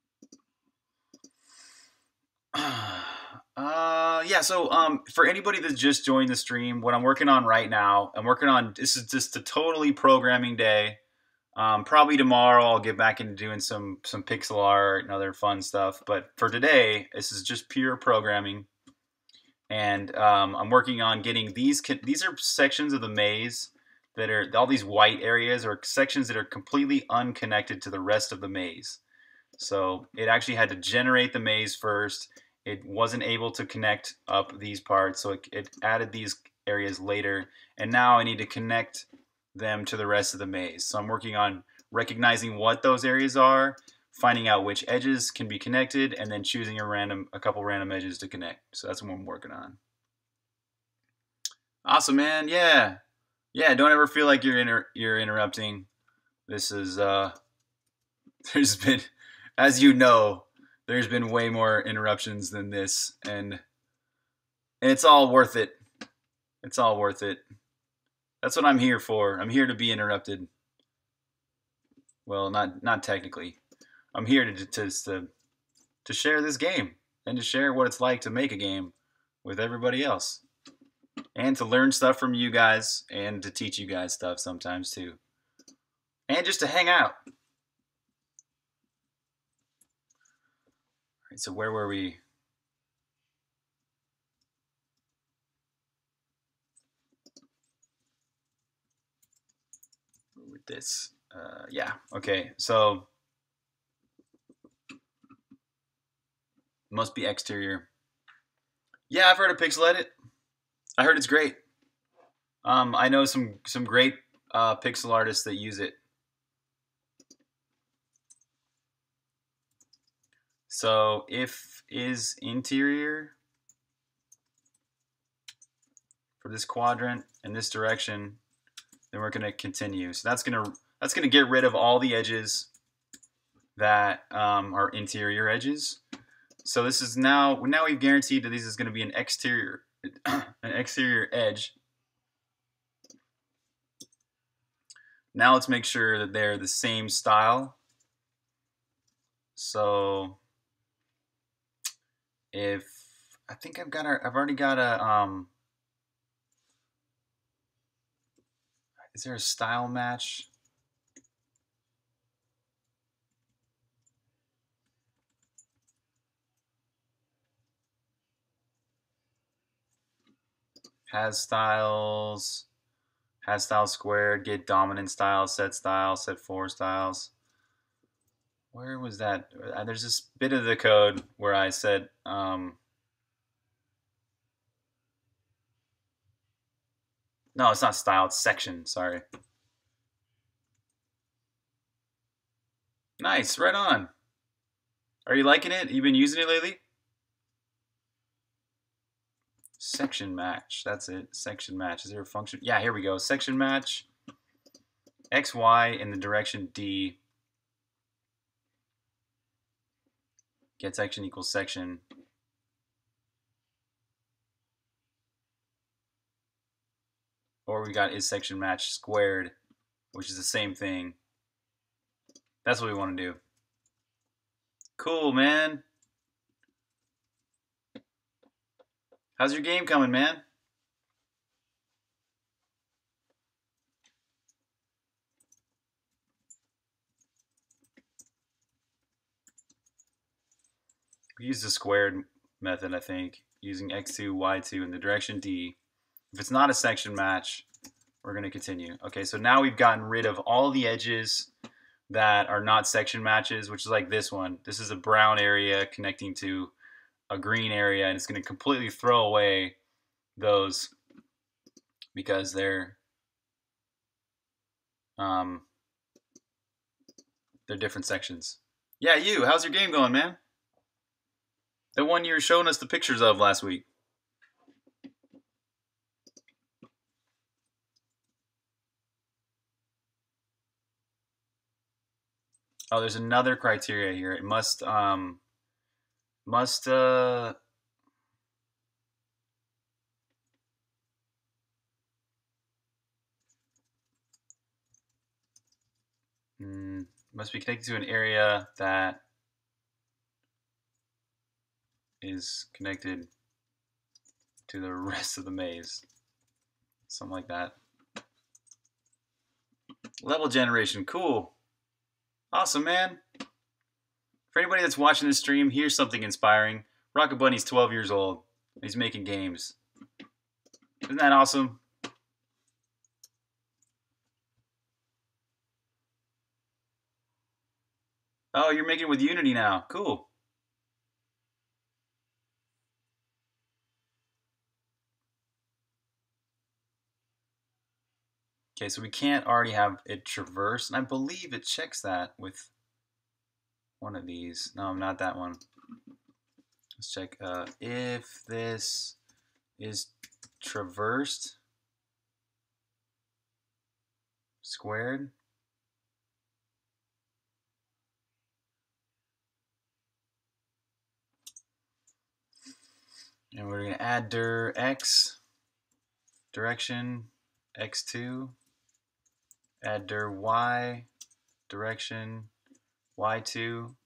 Yeah, so for anybody that's just joined the stream, what I'm working on right now, this is just a totally programming day. Probably tomorrow I'll get back into doing some pixel art and other fun stuff. But for today, this is just pure programming. And I'm working on getting these are sections of the maze that are, all these white areas are sections that are completely unconnected to the rest of the maze. So it actually had to generate the maze first. It wasn't able to connect up these parts, so it added these areas later. And now I need to connect them to the rest of the maze. So I'm working on recognizing what those areas are, finding out which edges can be connected, and then choosing a couple random edges to connect. So that's what I'm working on. Awesome, man. Yeah. Don't ever feel like you're interrupting. This is there's been, as you know, there's been way more interruptions than this, and it's all worth it. It's all worth it. That's what I'm here for. I'm here to be interrupted. Well, not technically. I'm here to share this game and to share what it's like to make a game with everybody else, and to learn stuff from you guys, and to teach you guys stuff sometimes too, and just to hang out. All right, so where were we? With this, yeah, okay. So must be exterior. Yeah, I've heard of Pixel Edit. I heard it's great. I know some great pixel artists that use it. So if is interior for this quadrant in this direction, then we're going to continue. So that's going to get rid of all the edges that are interior edges. So this is now we've guaranteed that this is going to be an exterior edge. Now let's make sure that they're the same style. So if I think I've already got a is there a style match? Has styles squared, get dominant styles, set 4 styles. Where was that? There's this bit of the code where I said no, it's not style, it's section, sorry. Nice, right on. Are you liking it? You been using it lately? Section match, that's it. Section match. Is there a function? Yeah, here we go. Section match. X, Y in the direction D. Get section equals section. Or we got is section match squared, which is the same thing. That's what we want to do. Cool, man. How's your game coming, man? We use the squared method, I think, using x2, y2 in the direction D. If it's not a section match, we're going to continue. Okay, so now we've gotten rid of all the edges that are not section matches, which is like this one. This is a brown area connecting to a green area, and it's going to completely throw away those because they're different sections. Yeah, you. How's your game going, man? The one you were showing us the pictures of last week. Oh, there's another criteria here. It must be connected to an area that is connected to the rest of the maze. Something like that. Level generation, cool. Awesome, man. For anybody that's watching this stream, here's something inspiring. Rocket Bunny's 12 years old. He's making games. Isn't that awesome? Oh, you're making it with Unity now. Cool. Okay, so we can't already have it traverse, and I believe it checks that with one of these. No, not that one. Let's check if this is traversed squared. And we're going to add dir x direction x2, add dir y direction y2.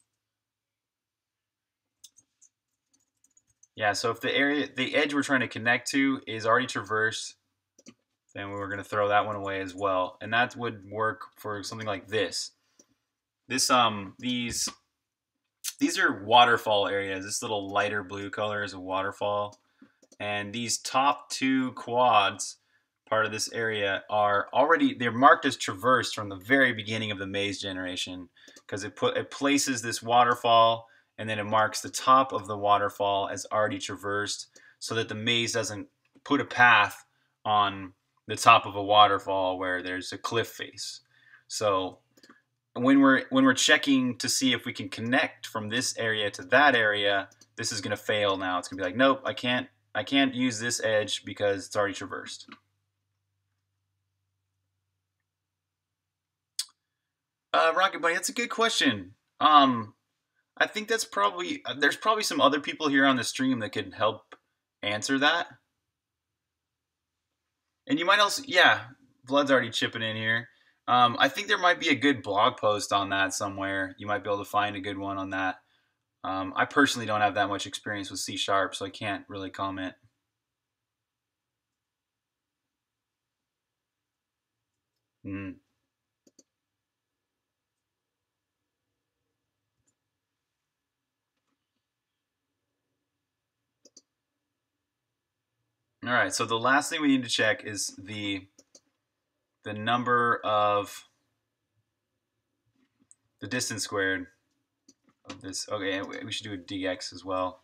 Yeah, so if the edge we're trying to connect to is already traversed, then we're going to throw that one away as well. And that would work for something like this. These are waterfall areas. This little lighter blue color is a waterfall. And these top two quads, part of this area, they're marked as traversed from the very beginning of the maze generation, because it places this waterfall, and then it marks the top of the waterfall as already traversed, so that the maze doesn't put a path on the top of a waterfall where there's a cliff face. So when we're checking to see if we can connect from this area to that area, this is going to fail now. It's going to be like, nope, I can't use this edge because it's already traversed. Rocket Bunny, that's a good question. I think there's probably some other people here on the stream that could help answer that. And you might also, yeah, Blood's already chipping in here. I think there might be a good blog post on that somewhere. You might be able to find a good one on that. I personally don't have that much experience with C#, so I can't really comment. All right, so the last thing we need to check is the number of the distance squared of this. Okay, we should do a dx as well.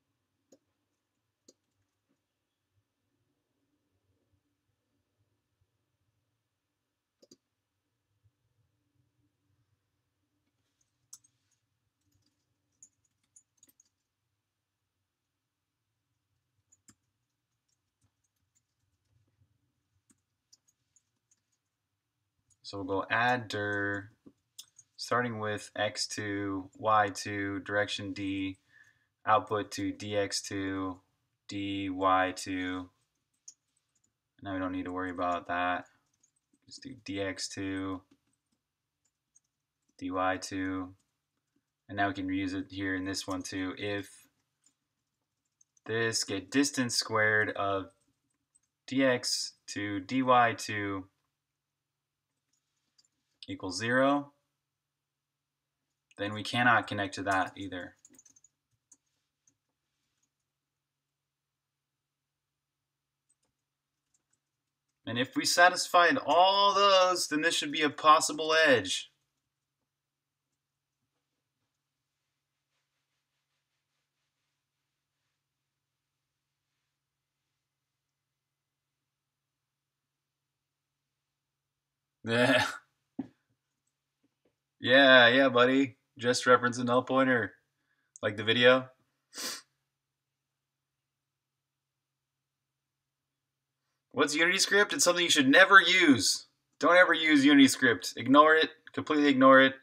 So we'll go add dir, starting with x2, y2, direction d, output to dx2, dy2. Now we don't need to worry about that. Just do dx2, dy2, and now we can reuse it here in this one too. If this get distance squared of dx to dy2 equals 0, then we cannot connect to that either. And if we satisfied all those, then this should be a possible edge. Yeah. Yeah, buddy. Just reference a null pointer. Like the video. What's UnityScript? It's something you should never use. Don't ever use UnityScript. Ignore it. Completely ignore it.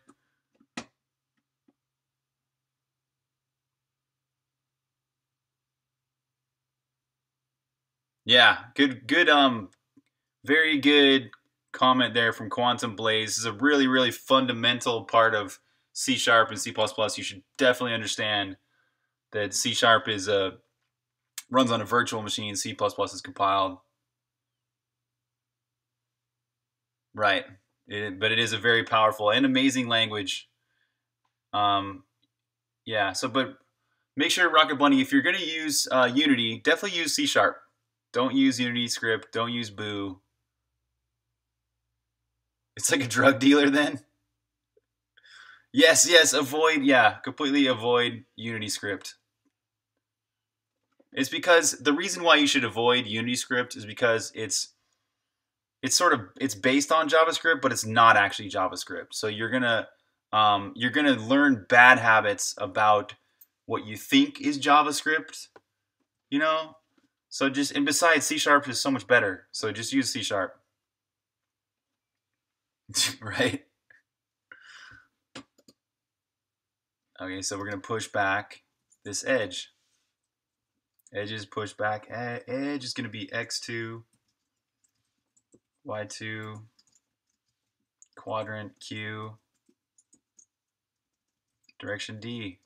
Yeah, good, very good comment there from Quantum Blaze. This is a really, really fundamental part of C# and C++. You should definitely understand that C# is runs on a virtual machine. C++ is compiled. Right. But it is a very powerful and amazing language. Yeah. So, but make sure, Rocket Bunny, if you're going to use Unity, definitely use C#. Don't use UnityScript. Don't use Boo. It's like a drug dealer then? Yes, avoid, completely avoid UnityScript. It's because the reason why you should avoid UnityScript is because it's it's based on JavaScript, but it's not actually JavaScript. So you're gonna learn bad habits about what you think is JavaScript, you know. So just, and besides, C# is so much better. So just use C#, right? Okay, so we're gonna push back this edge. Edge is push back. Edge is gonna be x2, y2, quadrant Q, direction D.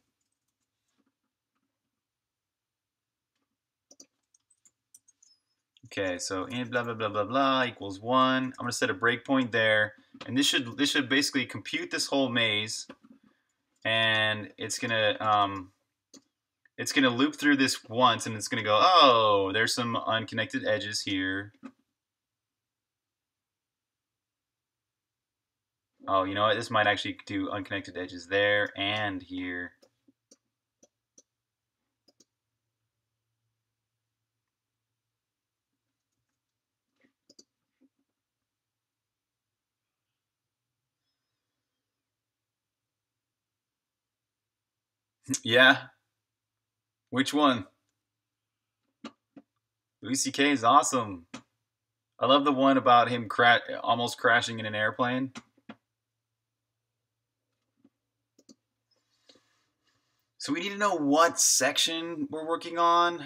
Okay, so in blah blah blah blah blah equals 1. I'm gonna set a breakpoint there, and this should basically compute this whole maze, and it's gonna loop through this once, and it's gonna go, oh, there's some unconnected edges here. Oh, you know what? This might actually do unconnected edges there and here. Yeah. Which one? Louis C.K. is awesome. I love the one about him almost crashing in an airplane. So we need to know what section we're working on.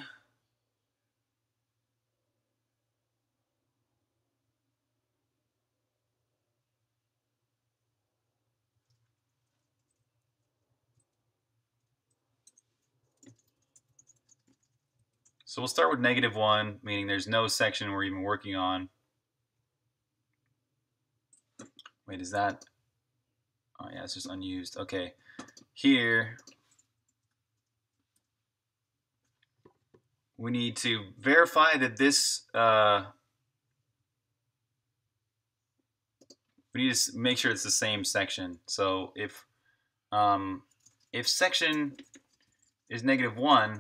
So we'll start with -1, meaning there's no section we're even working on. Wait, is that? Oh yeah, it's just unused. Okay, here we need to verify that this. We need to make sure it's the same section. So if section is -1,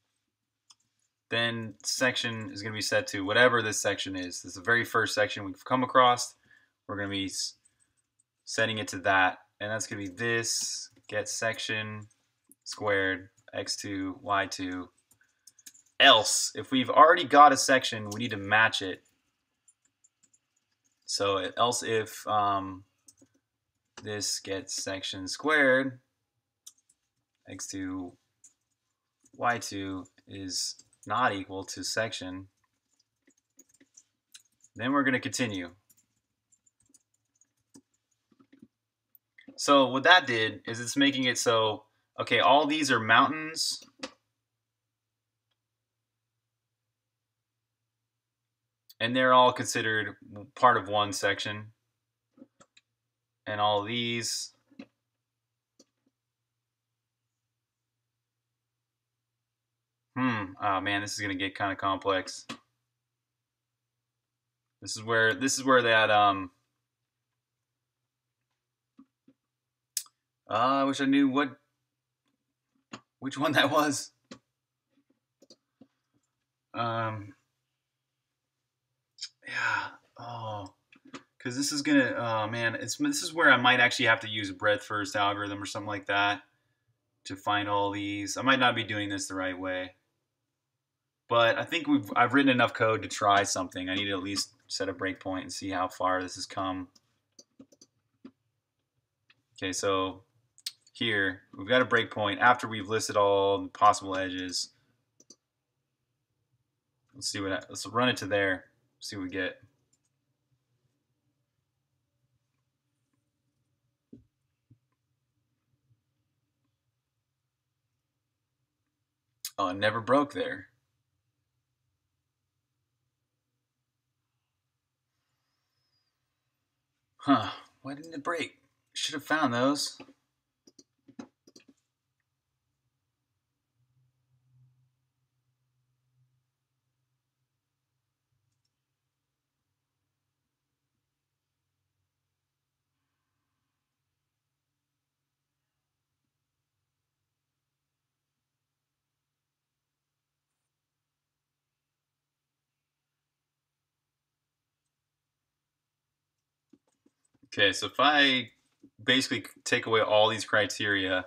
then section is going to be set to whatever this section is. This is the very first section we've come across. We're going to be setting it to that, and that's going to be this get section squared x2 y2. Else, if we've already got a section, we need to match it. So else if this gets section squared x2 y2 is not equal to section, then we're going to continue. So what that did is it's making it so, okay, all these are mountains. And they're all considered part of one section. And all these oh man, this is gonna get kind of complex. This is where that I wish I knew which one that was. Yeah. Oh, because this is gonna. Oh man, this is where I might actually have to use a breadth first algorithm or something like that to find all these. I might not be doing this the right way, but I think I've written enough code to try something. I need to at least set a breakpoint and see how far this has come. Okay, so here we've got a breakpoint after we've listed all the possible edges. Let's run it to there. See what we get. Oh, it never broke there. Huh, why didn't it break? Should have found those. Okay, so if I basically take away all these criteria,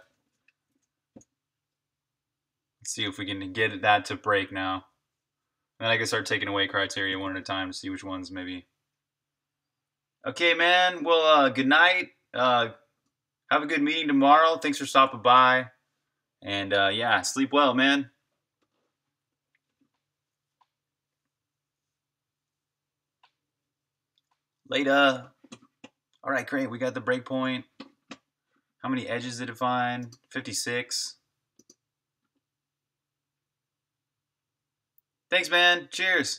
let's see if we can get that to break now. And then I can start taking away criteria one at a time to see which ones maybe. Okay, man. Well, good night. Have a good meeting tomorrow. Thanks for stopping by. And yeah, sleep well, man. Later. All right, great. We got the breakpoint. How many edges did it find? 56. Thanks, man. Cheers.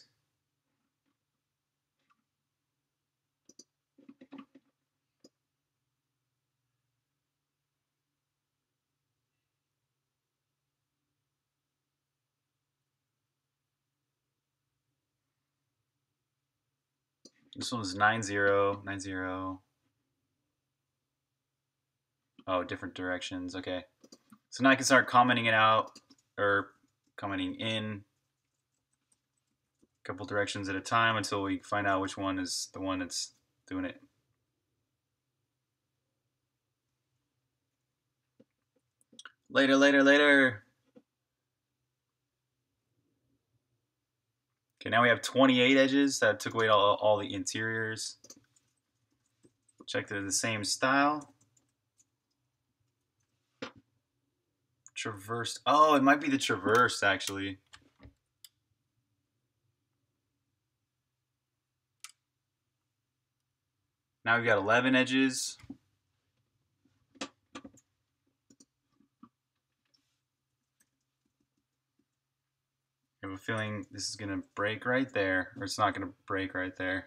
This one was 90. Oh, different directions. Okay. So now I can start commenting it out, or commenting in a couple directions at a time until we find out which one is the one that's doing it. Later, later, later. Okay, now we have 28 edges. That took away all the interiors. Check they're the same style. Traversed. Oh, it might be the traverse, actually. Now we've got 11 edges. I have a feeling this is going to break right there, or it's not going to break right there.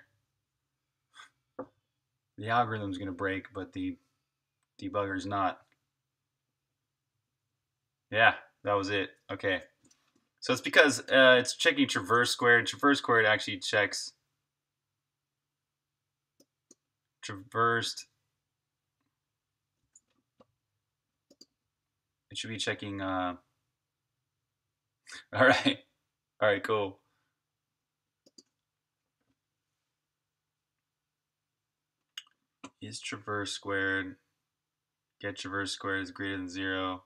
The algorithm's going to break, but the debugger's not. Yeah, that was it. Okay. So it's because it's checking traverse squared. Traverse squared actually checks traversed. It should be checking. All right. All right, cool. Is traverse squared. Get traverse squared is greater than 0.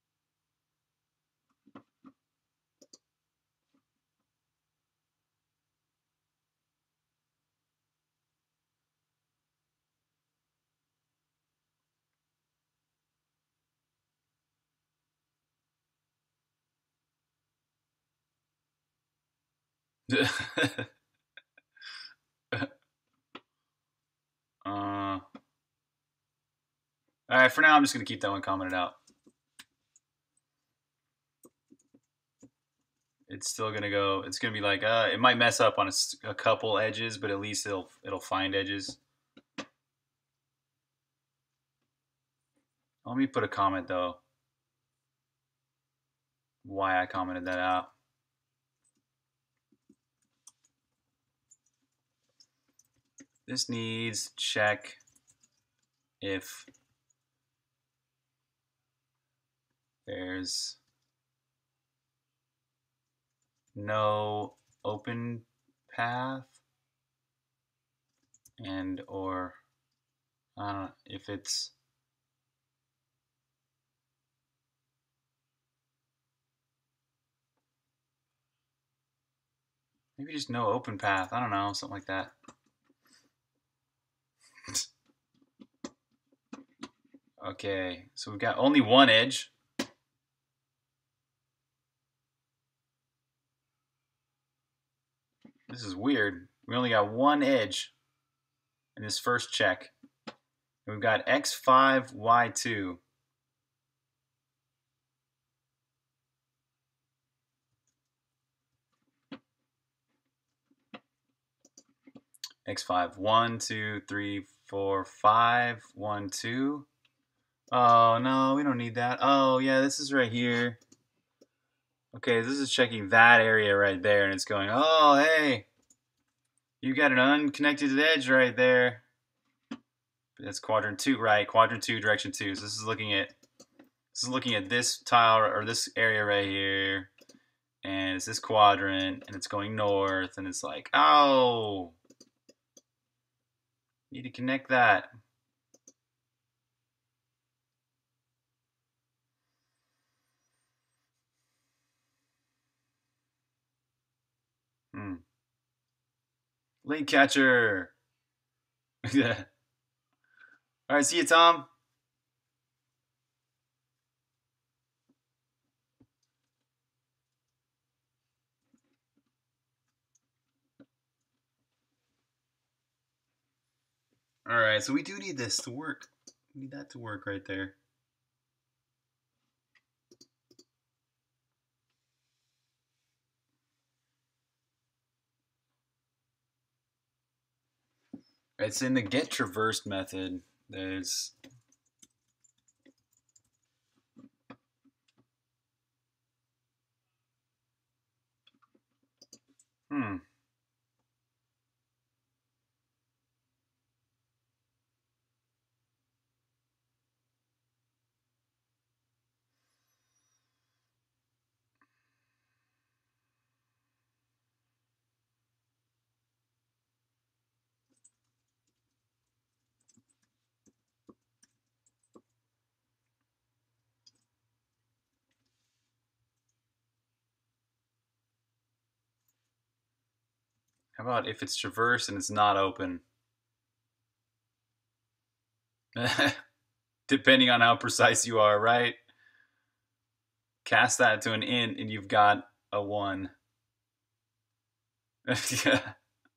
All right, for now I'm just going to keep that one commented out. It's still going to go, it's going to be like, it might mess up on a couple edges, but at least it'll find edges. Let me put a comment, though, why I commented that out. This needs check if there's no open path and or if it's maybe just no open path. I don't know, something like that. Okay, so we've got only one edge. This is weird. We only got one edge in this first check. And we've got x5, y2. x5, 1, 2, 3, 4, 5, 1, 2. Oh, no, we don't need that. Oh, yeah, this is right here. Okay, this is checking that area right there, and it's going, oh, hey, you got an unconnected edge right there. That's quadrant 2, right? Quadrant 2, direction 2. So this is looking at this tile or this area right here, and it's this quadrant, and it's going north, and it's like, oh, need to connect that. Link catcher. Yeah. All right, see you, Tom. All right, so we do need this to work. We need that to work right there. It's in the get traversed method. There's hmm. How about if it's traversed and it's not open? Depending on how precise you are, right? Cast that to an int and you've got a 1. Yeah.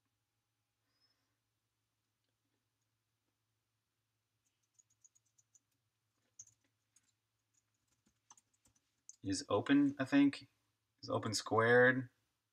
Is open, I think. Is open squared.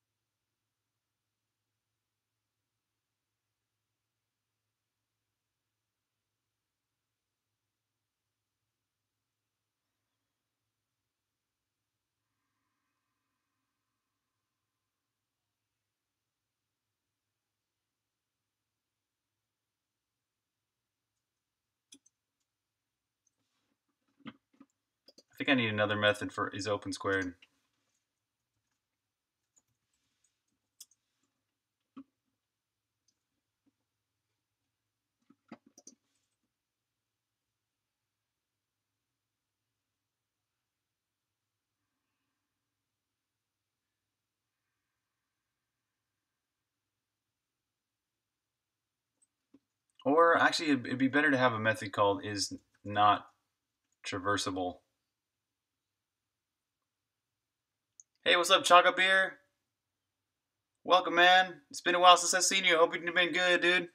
I think I need another method for is open squared. Or actually, it'd be better to have a method called is not traversable. Hey, what's up, Chaga Beer? Welcome, man. It's been a while since I've seen you. Hope you've been good, dude.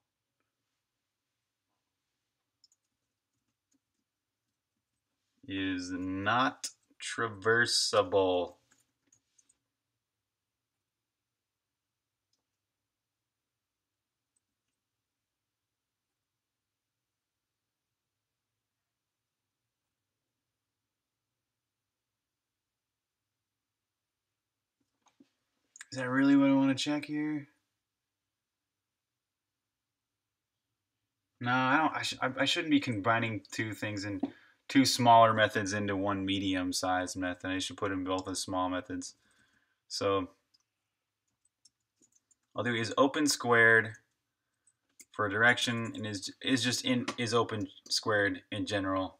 Is not traversable. Is that really what I want to check here? No, I don't. I shouldn't be combining two things in two smaller methods into one medium-sized method. I should put them both as small methods. So I'll do is open squared for a direction and is just in is open squared in general.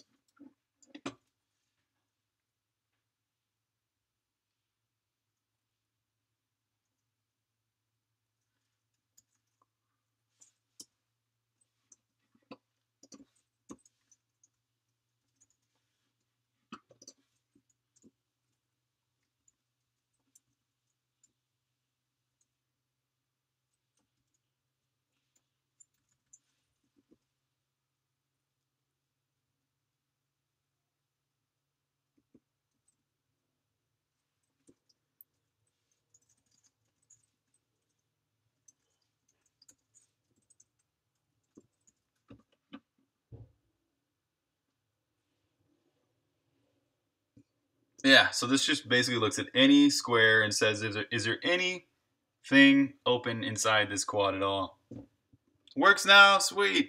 Yeah, so this just basically looks at any square and says, is there anything open inside this quad at all? Works now, sweet.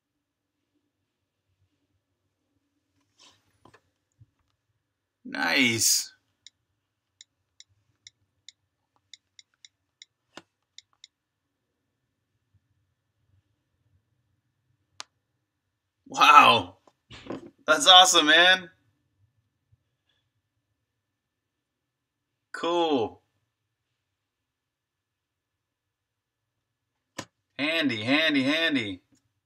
Nice. Wow. That's awesome, man. Cool. Handy, handy, handy.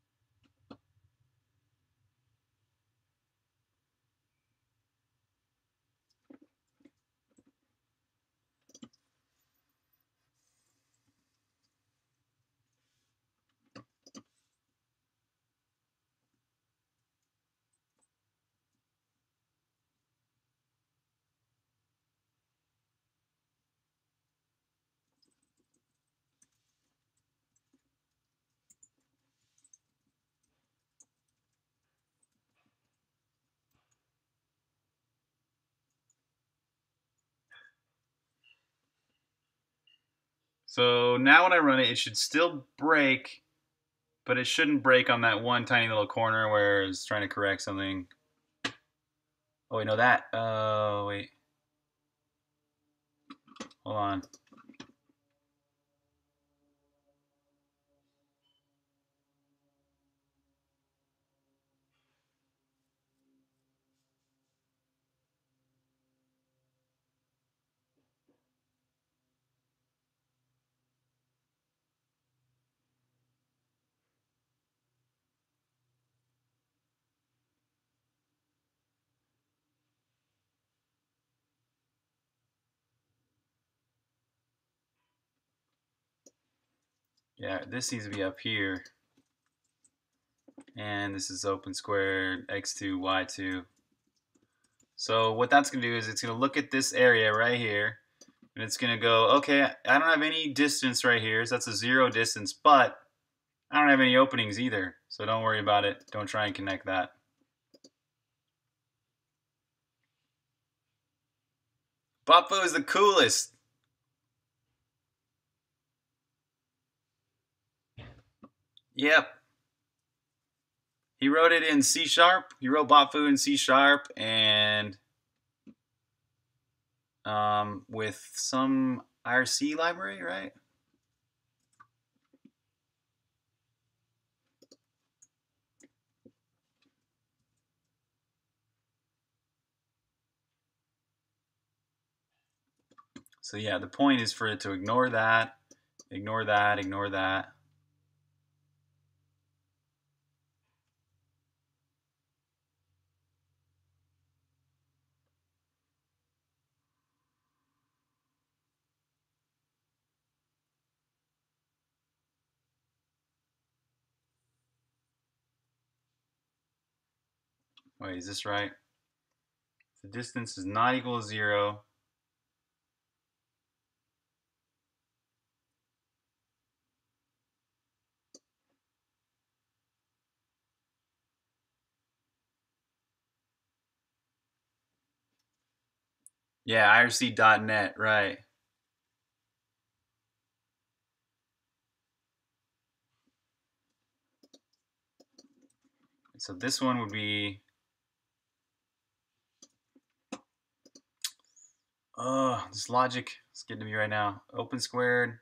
So now when I run it, it should still break, but it shouldn't break on that one tiny little corner where it's trying to correct something. Oh, wait, no, that. Oh, wait. Hold on. Yeah, this needs to be up here. And this is open squared, x2, y2. So what that's going to do is it's going to look at this area right here, and it's going to go, okay, I don't have any distance right here, so that's a 0 distance, but I don't have any openings either, so don't worry about it. Don't try and connect that. Botfu is the coolest. Yep. He wrote it in C#. He wrote Botfu in C# and with some IRC library, right? So yeah, the point is for it to ignore that, ignore that, ignore that. Wait, is this right? The distance is not equal to 0. Yeah, IRC.net, right. So this one would be, oh, this logic is getting to me right now. Open squared.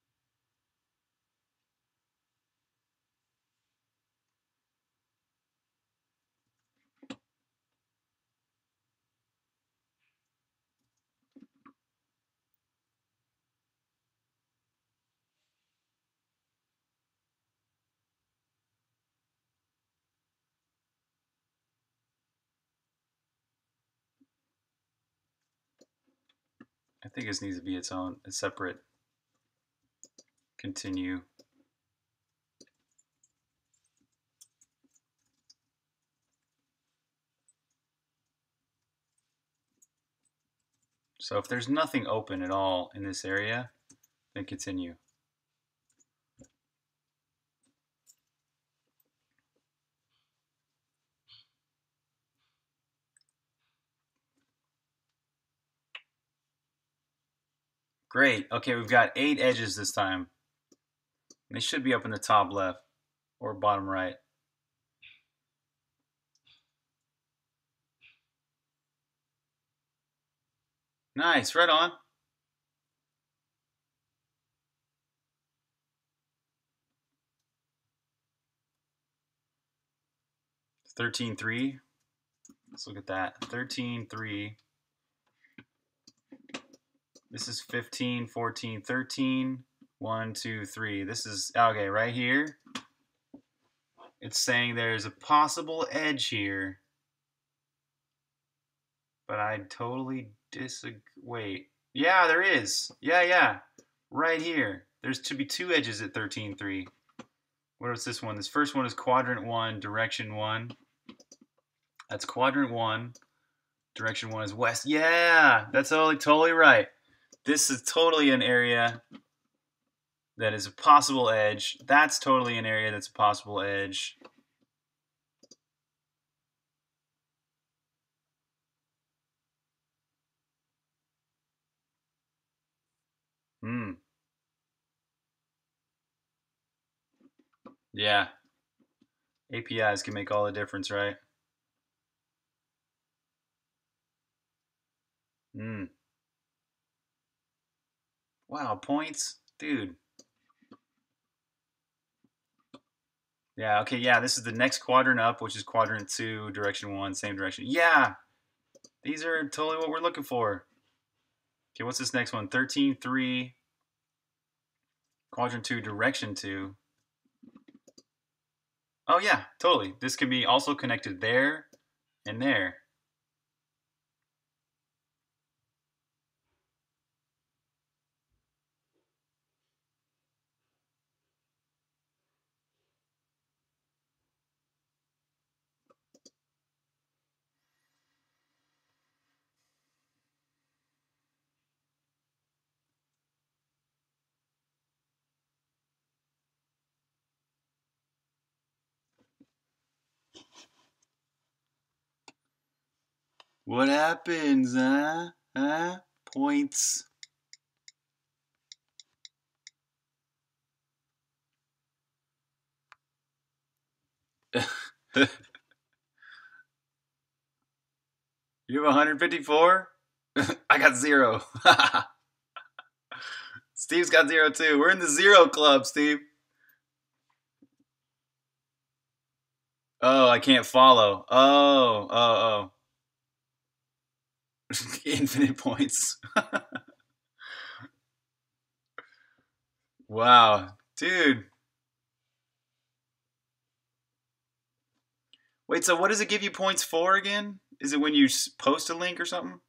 I think this needs to be its own, a separate continue. So if there's nothing open at all in this area, then continue. Great. Okay, we've got 8 edges this time. They should be up in the top left or bottom right. Nice, right on. $13.3. Let's look at that. 13.3. This is 15, 14, 13. 1, 2, 3. This is, okay, right here. It's saying there's a possible edge here. But I totally disagree. Wait. Yeah, there is. Yeah. Right here. There's to be two edges at 13.3. What is this one? This first one is quadrant 1, direction 1. That's quadrant 1. Direction 1 is west. Yeah, that's totally right. This is totally an area that is a possible edge. That's totally an area that's a possible edge. Yeah. APIs can make all the difference, right? Wow, points? Dude. Yeah, okay, yeah, this is the next quadrant up, which is quadrant 2, direction 1, same direction. Yeah! These are totally what we're looking for. Okay, what's this next one? 13.3, quadrant 2, direction 2. Oh, yeah, totally. This can be also connected there and there. What happens, huh? Huh? Points. You have 154? I got 0. Steve's got 0 too. We're in the 0 club, Steve. Oh, I can't follow. Oh. Infinite points. Wow. Dude. Wait, so what does it give you points for again? Is it when you post a link or something?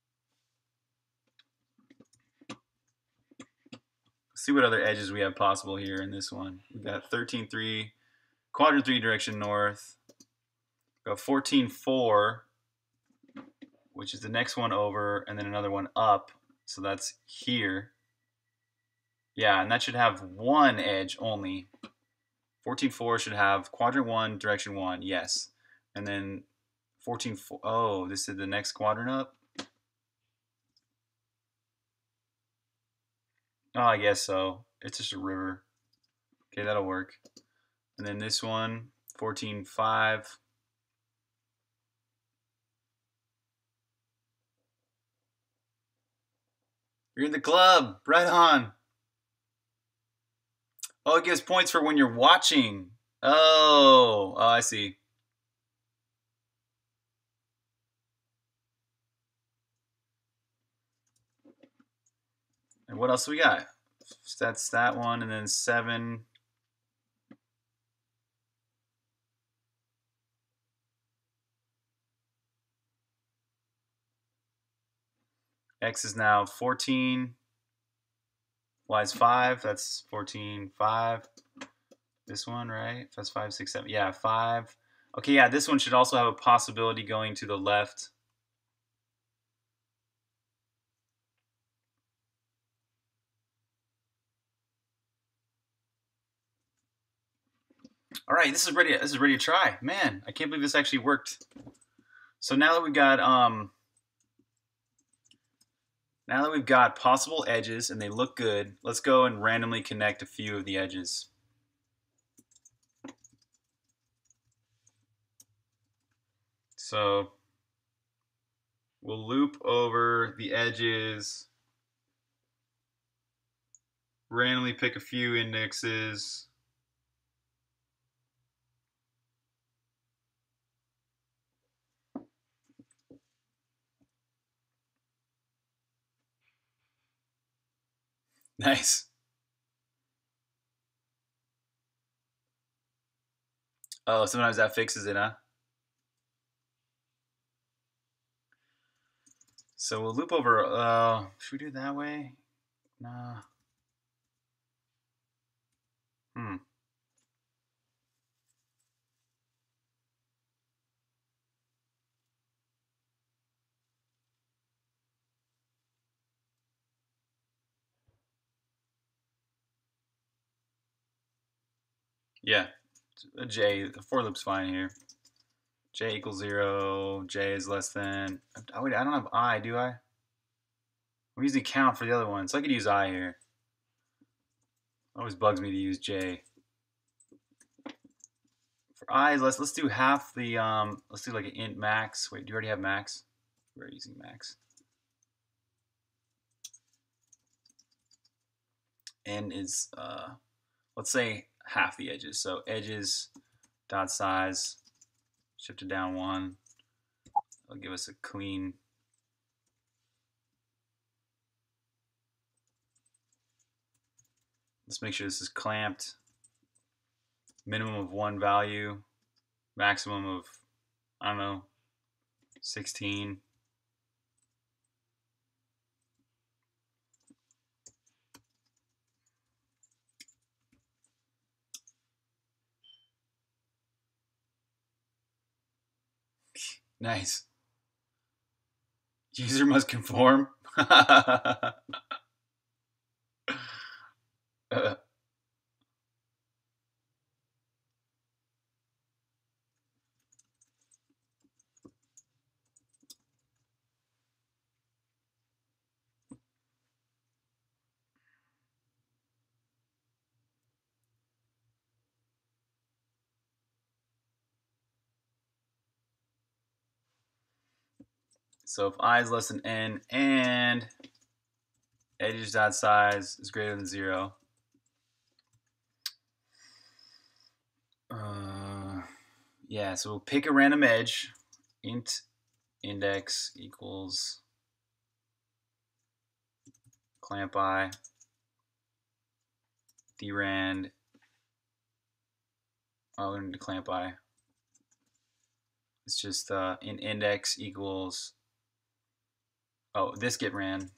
Let's see what other edges we have possible here in this one. We've got 13.3, quadrant 3 direction north. We've got 14.4, which is the next one over, and then another one up. So that's here. Yeah, and that should have one edge only. 14.4 should have quadrant 1, direction 1, yes. And then 14.4, oh, this is the next quadrant up? Oh, I guess so. It's just a river. Okay, that'll work. And then this one, 14.5. You're in the club. Right on. Oh, it gives points for when you're watching. Oh, I see. And what else we got? That's that one, and then 7. X is now 14. Y is 5. That's 14, 5. This one, right? That's 5, 6, 7. Yeah, 5. Okay, yeah, this one should also have a possibility going to the left. All right, this is ready to try. Man, I can't believe this actually worked. So now that we've got possible edges and they look good, let's go and randomly connect a few of the edges. So we'll loop over the edges, randomly pick a few indexes. Nice. Oh, sometimes that fixes it, huh? So we'll loop over. Should we do it that way? Nah. Hmm. Yeah. A J. The for loop's fine here. J equals 0. J is less than. Oh wait, I don't have I, do I? I'm using count for the other one, so I could use I here. Always bugs me to use J. For I, let's do half the let's do like an int max. Wait, do you already have max? We're using max. N is let's say half the edges. So edges dot size shifted down 1. It'll give us a clean. Let's make sure this is clamped. Minimum of 1 value, maximum of, I don't know, 16. Nice. User must conform. So if I is less than n and edges dot size is greater than 0, yeah, so we'll pick a random edge, int index equals clamp I, drand, oh, we're going to clamp I. It's just int index equals, oh, this get rand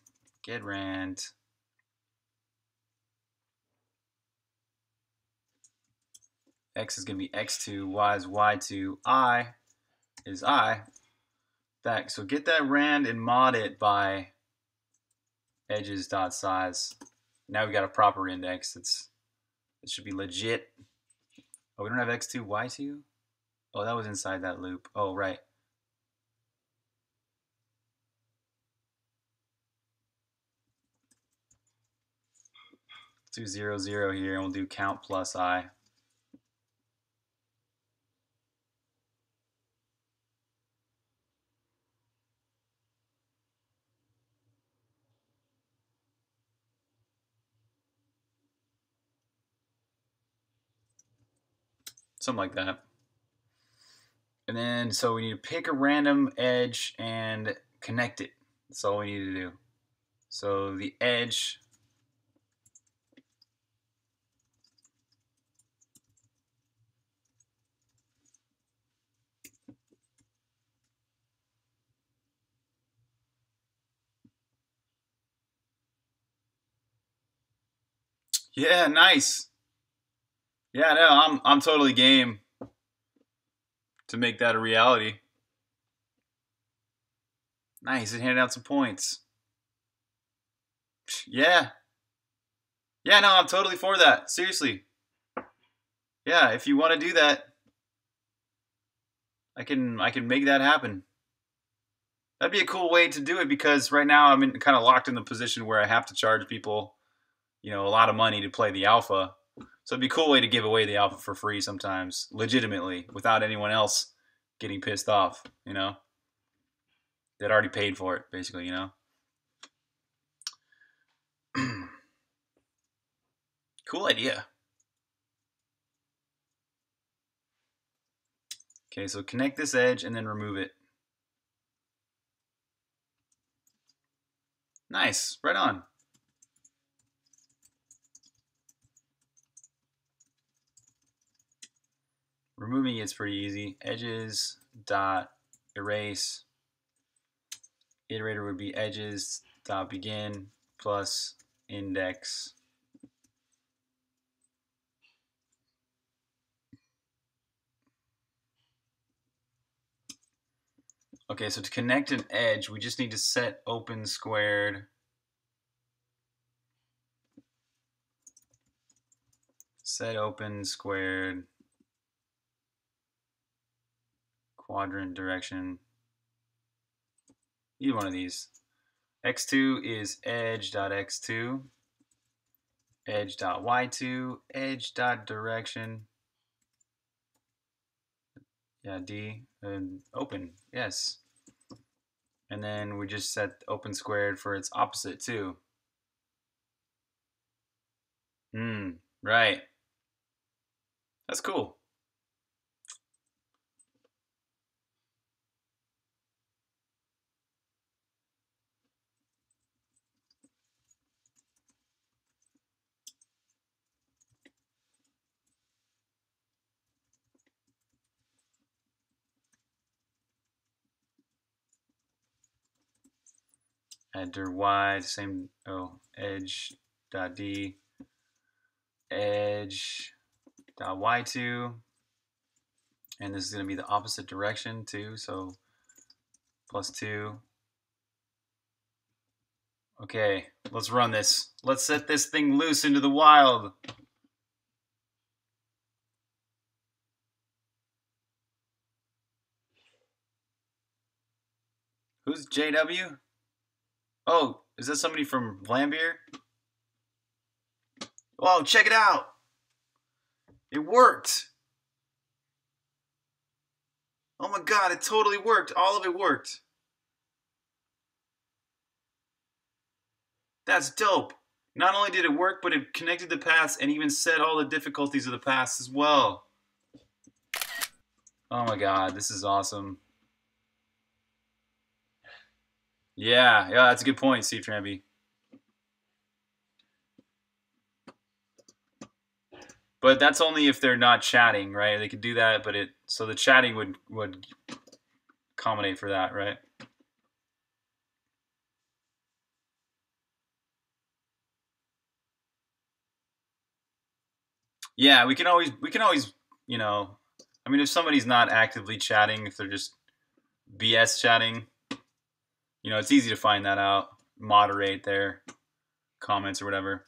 x is going to be x2, y is y2, I is I. That, so get that rand and mod it by edges dot size. Now we got a proper index. It should be legit. Oh, we don't have x2, y2? Oh, that was inside that loop. Oh, right. Let's do 0, 0 here, and we'll do count plus I. Something like that. And then, so we need to pick a random edge and connect it. That's all we need to do. So the edge, yeah, nice. Yeah, no, I'm totally game to make that a reality. Nice, it handed out some points. Yeah. Yeah, no, I'm totally for that. Seriously. Yeah, if you want to do that, I can make that happen. That'd be a cool way to do it because right now I'm kind of locked in the position where I have to charge people, a lot of money to play the alpha. So it'd be a cool way to give away the alpha for free sometimes, legitimately, without anyone else getting pissed off, that already paid for it, basically, Cool idea. Okay, so connect this edge and then remove it. Nice, right on. removing it's pretty easy. Edges dot erase. Iterator would be edges dot begin plus index. Okay, so to connect an edge, we just need to set open squared. Set open squared quadrant direction. Either one of these. X2 is edge.x2, edge.y2, edge.direction. Yeah, D, and open, yes. And then we just set open squared for its opposite too. Right. That's cool. Add dir y, same, edge dot d, edge dot y2, and this is going to be the opposite direction too, so +2. Okay, let's run this. Let's set this thing loose into the wild. Who's JW? Oh, is that somebody from Vlambeer? Oh, check it out. It worked. Oh my god, it totally worked. All of it worked. That's dope. Not only did it work, but it connected the paths and even set all the difficulties of the paths as well. Oh my god, this is awesome. Yeah, that's a good point, Steve Tramby. But that's only if they're not chatting, right? They could do that, but so the chatting would accommodate for that, right? Yeah, we can always, you know, I mean, if somebody's not actively chatting, if they're just BS chatting, you know, it's easy to find that out, moderate their comments or whatever.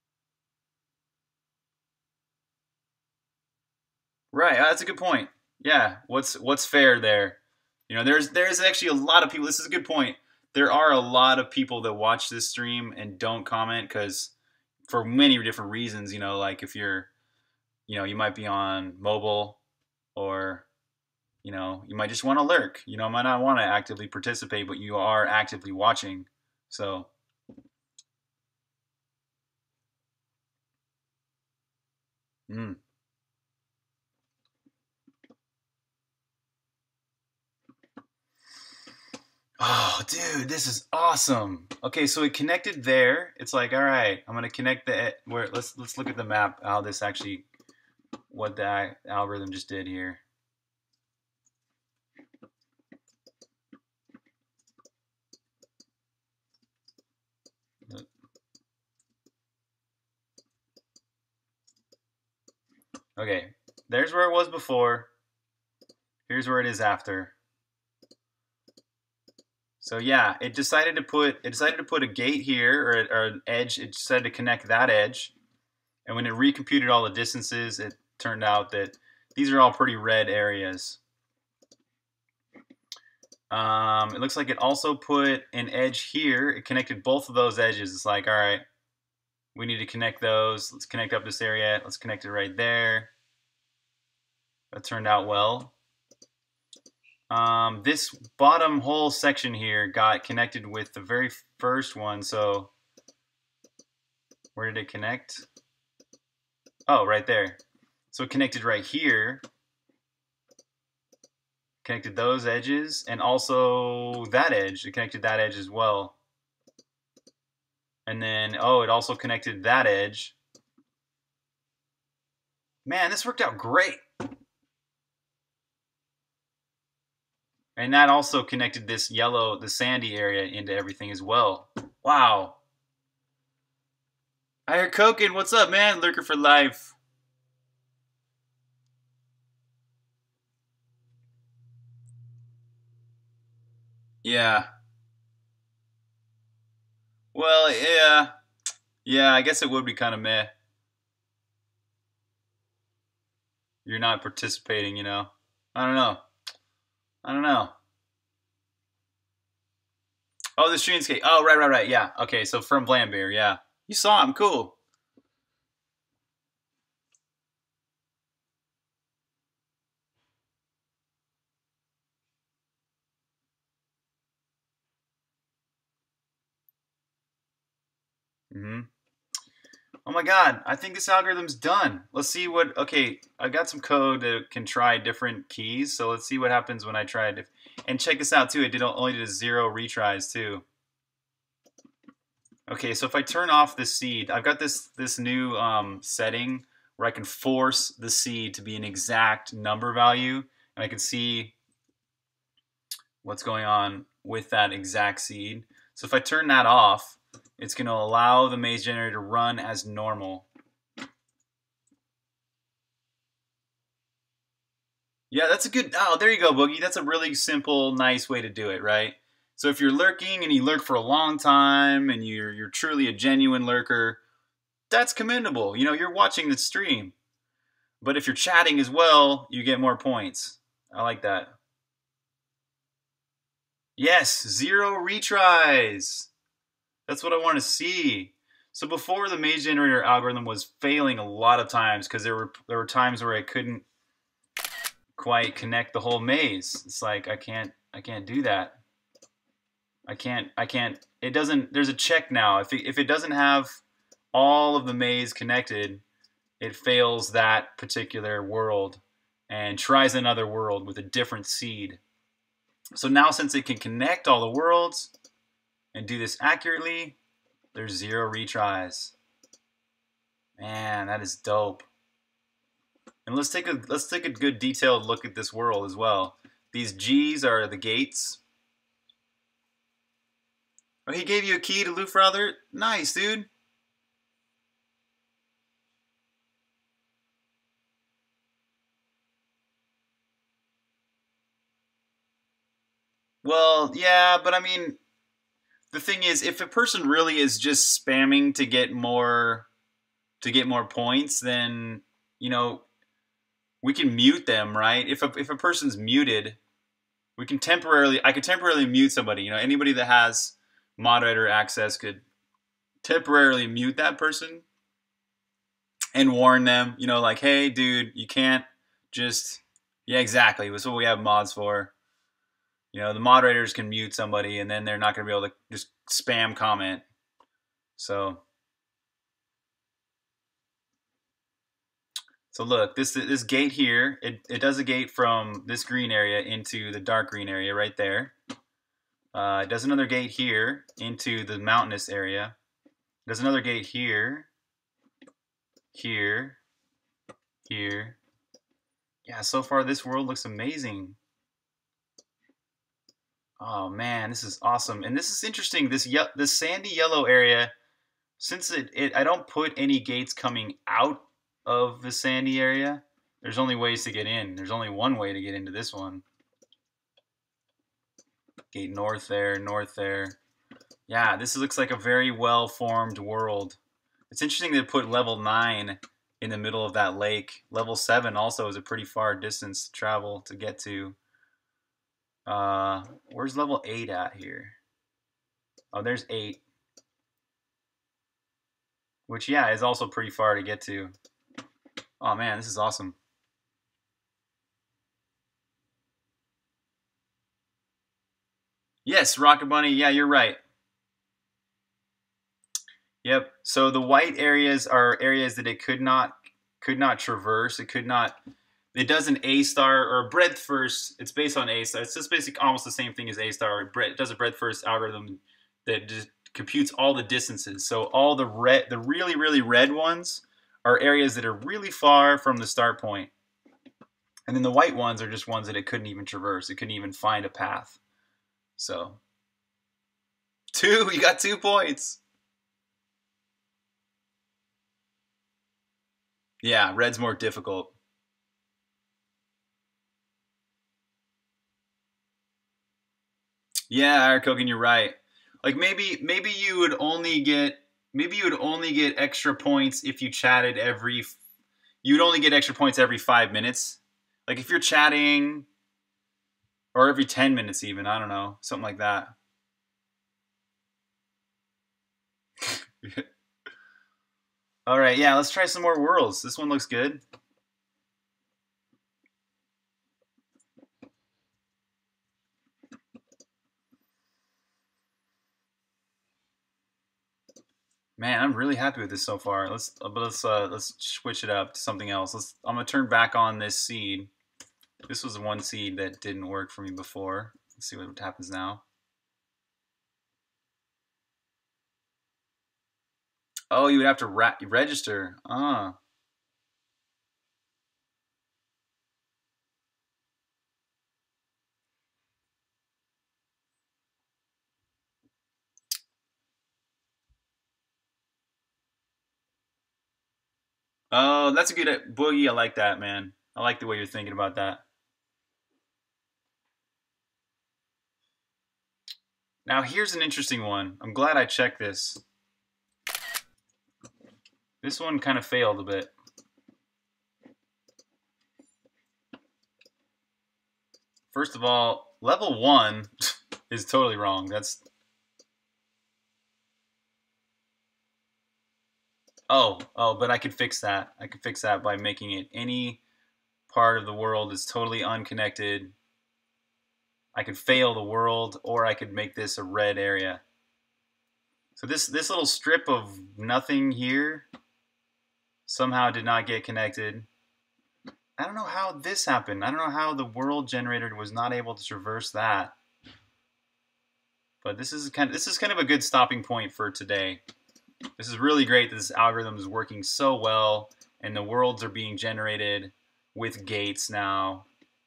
Right, that's a good point. Yeah, what's fair there? You know, there's actually a lot of people. This is a good point. There are a lot of people that watch this stream and don't comment because for many different reasons. You know, like if you're, you know, you might be on mobile, or you know, you might just want to lurk. You know, might not want to actively participate, but you are actively watching. So. Oh, dude, this is awesome. Okay, so it connected there. It's like, all right, I'm gonna connect where. Let's look at the map. How this actually, what the algorithm just did here. Okay, there's where it was before. Here's where it is after. So yeah, it decided to put a gate here, or an edge. It decided to connect that edge, and when it recomputed all the distances, it turned out that these are all pretty red areas. It looks like it also put an edge here. It connected both of those edges. It's like, all right, we need to connect those. Let's connect up this area. Let's connect it right there. That turned out well. This bottom whole section here got connected with the very first one. So where did it connect? Oh, right there. So it connected right here. Connected those edges and also that edge. It connected that edge as well. And then, oh, it also connected that edge. Man, this worked out great. And that also connected this yellow, the sandy area into everything as well. Wow. I hear Koken. What's up, man? Lurker for life. Yeah. Well, yeah. Yeah, I guess it would be kind of meh. You're not participating, you know? I don't know. I don't know. Oh, the Streamscape. Oh, right. Yeah. Okay, so from Vlambeer, yeah. You saw him. Cool. Mm-hmm. Oh my god, I think this algorithm's done. Let's see what, okay, I got some code that can try different keys, so let's see what happens when I try it. And check this out too, it only did 0 retries too. Okay, so if I turn off the seed, I've got this new setting where I can force the seed to be an exact number value, and I can see what's going on with that exact seed. So if I turn that off, it's going to allow the maze generator to run as normal. Yeah, that's a good, oh, there you go, Boogie. That's a really simple, nice way to do it, right? So if you're lurking and you lurk for a long time and you're truly a genuine lurker, that's commendable. You know, you're watching the stream. But if you're chatting as well, you get more points. I like that. Yes, 0 retries. That's what I want to see. So before, the maze generator algorithm was failing a lot of times because there were times where I couldn't quite connect the whole maze. It's like I can't do that. I can't. It doesn't. There's a check now. If it doesn't have all of the maze connected, it fails that particular world and tries another world with a different seed. So now, since it can connect all the worlds and do this accurately, there's 0 retries. Man, that is dope. And let's take a good detailed look at this world as well. These G's are the gates. Oh, he gave you a key to Lufrather? Nice, dude. Well, yeah, but I mean, the thing is, if a person really is just spamming to get more points, then, you know, we can mute them, right? If a person's muted, I could temporarily mute somebody. You know, anybody that has moderator access could temporarily mute that person and warn them, you know, like, hey, dude, you can't just, yeah, exactly. That's what we have mods for. You know, the moderators can mute somebody and then they're not going to be able to just spam comment. So look, this gate here, it does a gate from this green area into the dark green area right there. It does another gate here into the mountainous area. It does another gate here, here, here. Yeah, so far this world looks amazing. Oh man, this is awesome. And this is interesting. This sandy yellow area, since I don't put any gates coming out of the sandy area, there's only ways to get in. There's only one way to get into this one. Gate north there, north there. Yeah, this looks like a very well-formed world. It's interesting to put level 9 in the middle of that lake. Level 7 also is a pretty far distance to travel to get to. Where's level 8 at here? Oh, there's 8. Which, yeah, is also pretty far to get to. Oh, man, this is awesome. Yes, Rocket Bunny, yeah, you're right. Yep, so the white areas are areas that it could not traverse. It does an A star or a breadth first. It's based on A star. It's just basically almost the same thing as A star. It does a breadth first algorithm that just computes all the distances. So all the really red ones are areas that are really far from the start point. And then the white ones are just ones that it couldn't even traverse. It couldn't even find a path. So, 2, you got 2 points. Yeah, red's more difficult. Yeah, Eric Hogan, you're right. Like maybe you would only get extra points if you chatted you'd only get extra points every 5 minutes. Like if you're chatting, or every 10 minutes even, I don't know, something like that. All right, yeah, let's try some more worlds. This one looks good. Man, I'm really happy with this so far. Let's switch it up to something else. I'm gonna turn back on this seed. This was one seed that didn't work for me before. Let's see what happens now. Oh, you would have to register. Ah. Oh, that's a good Boogie. I like that, man. I like the way you're thinking about that. Now, here's an interesting one. I'm glad I checked this. This one kind of failed a bit. First of all, level 1 is totally wrong. That's... Oh, but I could fix that. I could fix that by making it any part of the world is totally unconnected. I could fail the world, or I could make this a red area. So this little strip of nothing here somehow did not get connected. I don't know how this happened. I don't know how the world generator was not able to traverse that. But this is kind of a good stopping point for today. This is really great that this algorithm is working so well, and the worlds are being generated with gates now.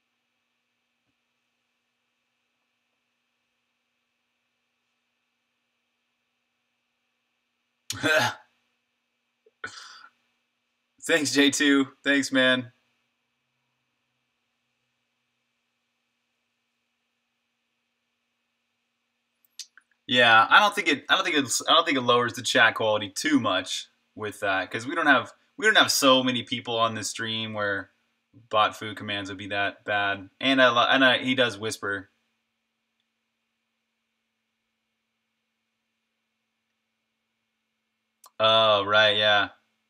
Thanks, J2. Thanks, man. Yeah, I don't think it lowers the chat quality too much with that, because we don't have so many people on this stream where bot food commands would be that bad. And he does whisper. Oh, right, yeah.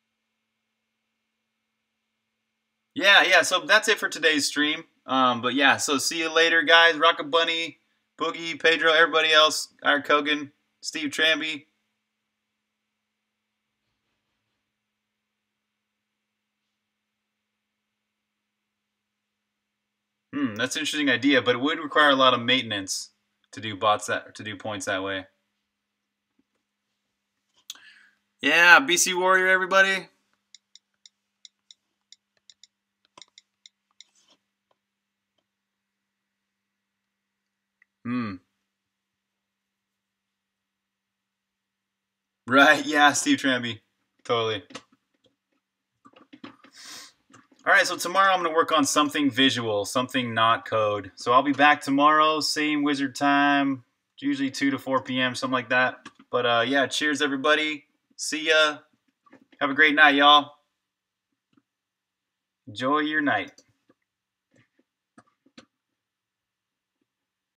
Yeah, so that's it for today's stream. But yeah, so see you later, guys. Rocket Bunny, Boogie, Pedro, everybody else, Eric Kogan, Steve Tramby. That's an interesting idea, but it would require a lot of maintenance to do points that way. Yeah, BC Warrior, everybody. Right, yeah, Steve Tramby. Totally. All right, so tomorrow I'm going to work on something visual, something not code. So I'll be back tomorrow, same wizard time, usually 2 to 4 p.m., something like that. But yeah, cheers, everybody. See ya. Have a great night, y'all. Enjoy your night.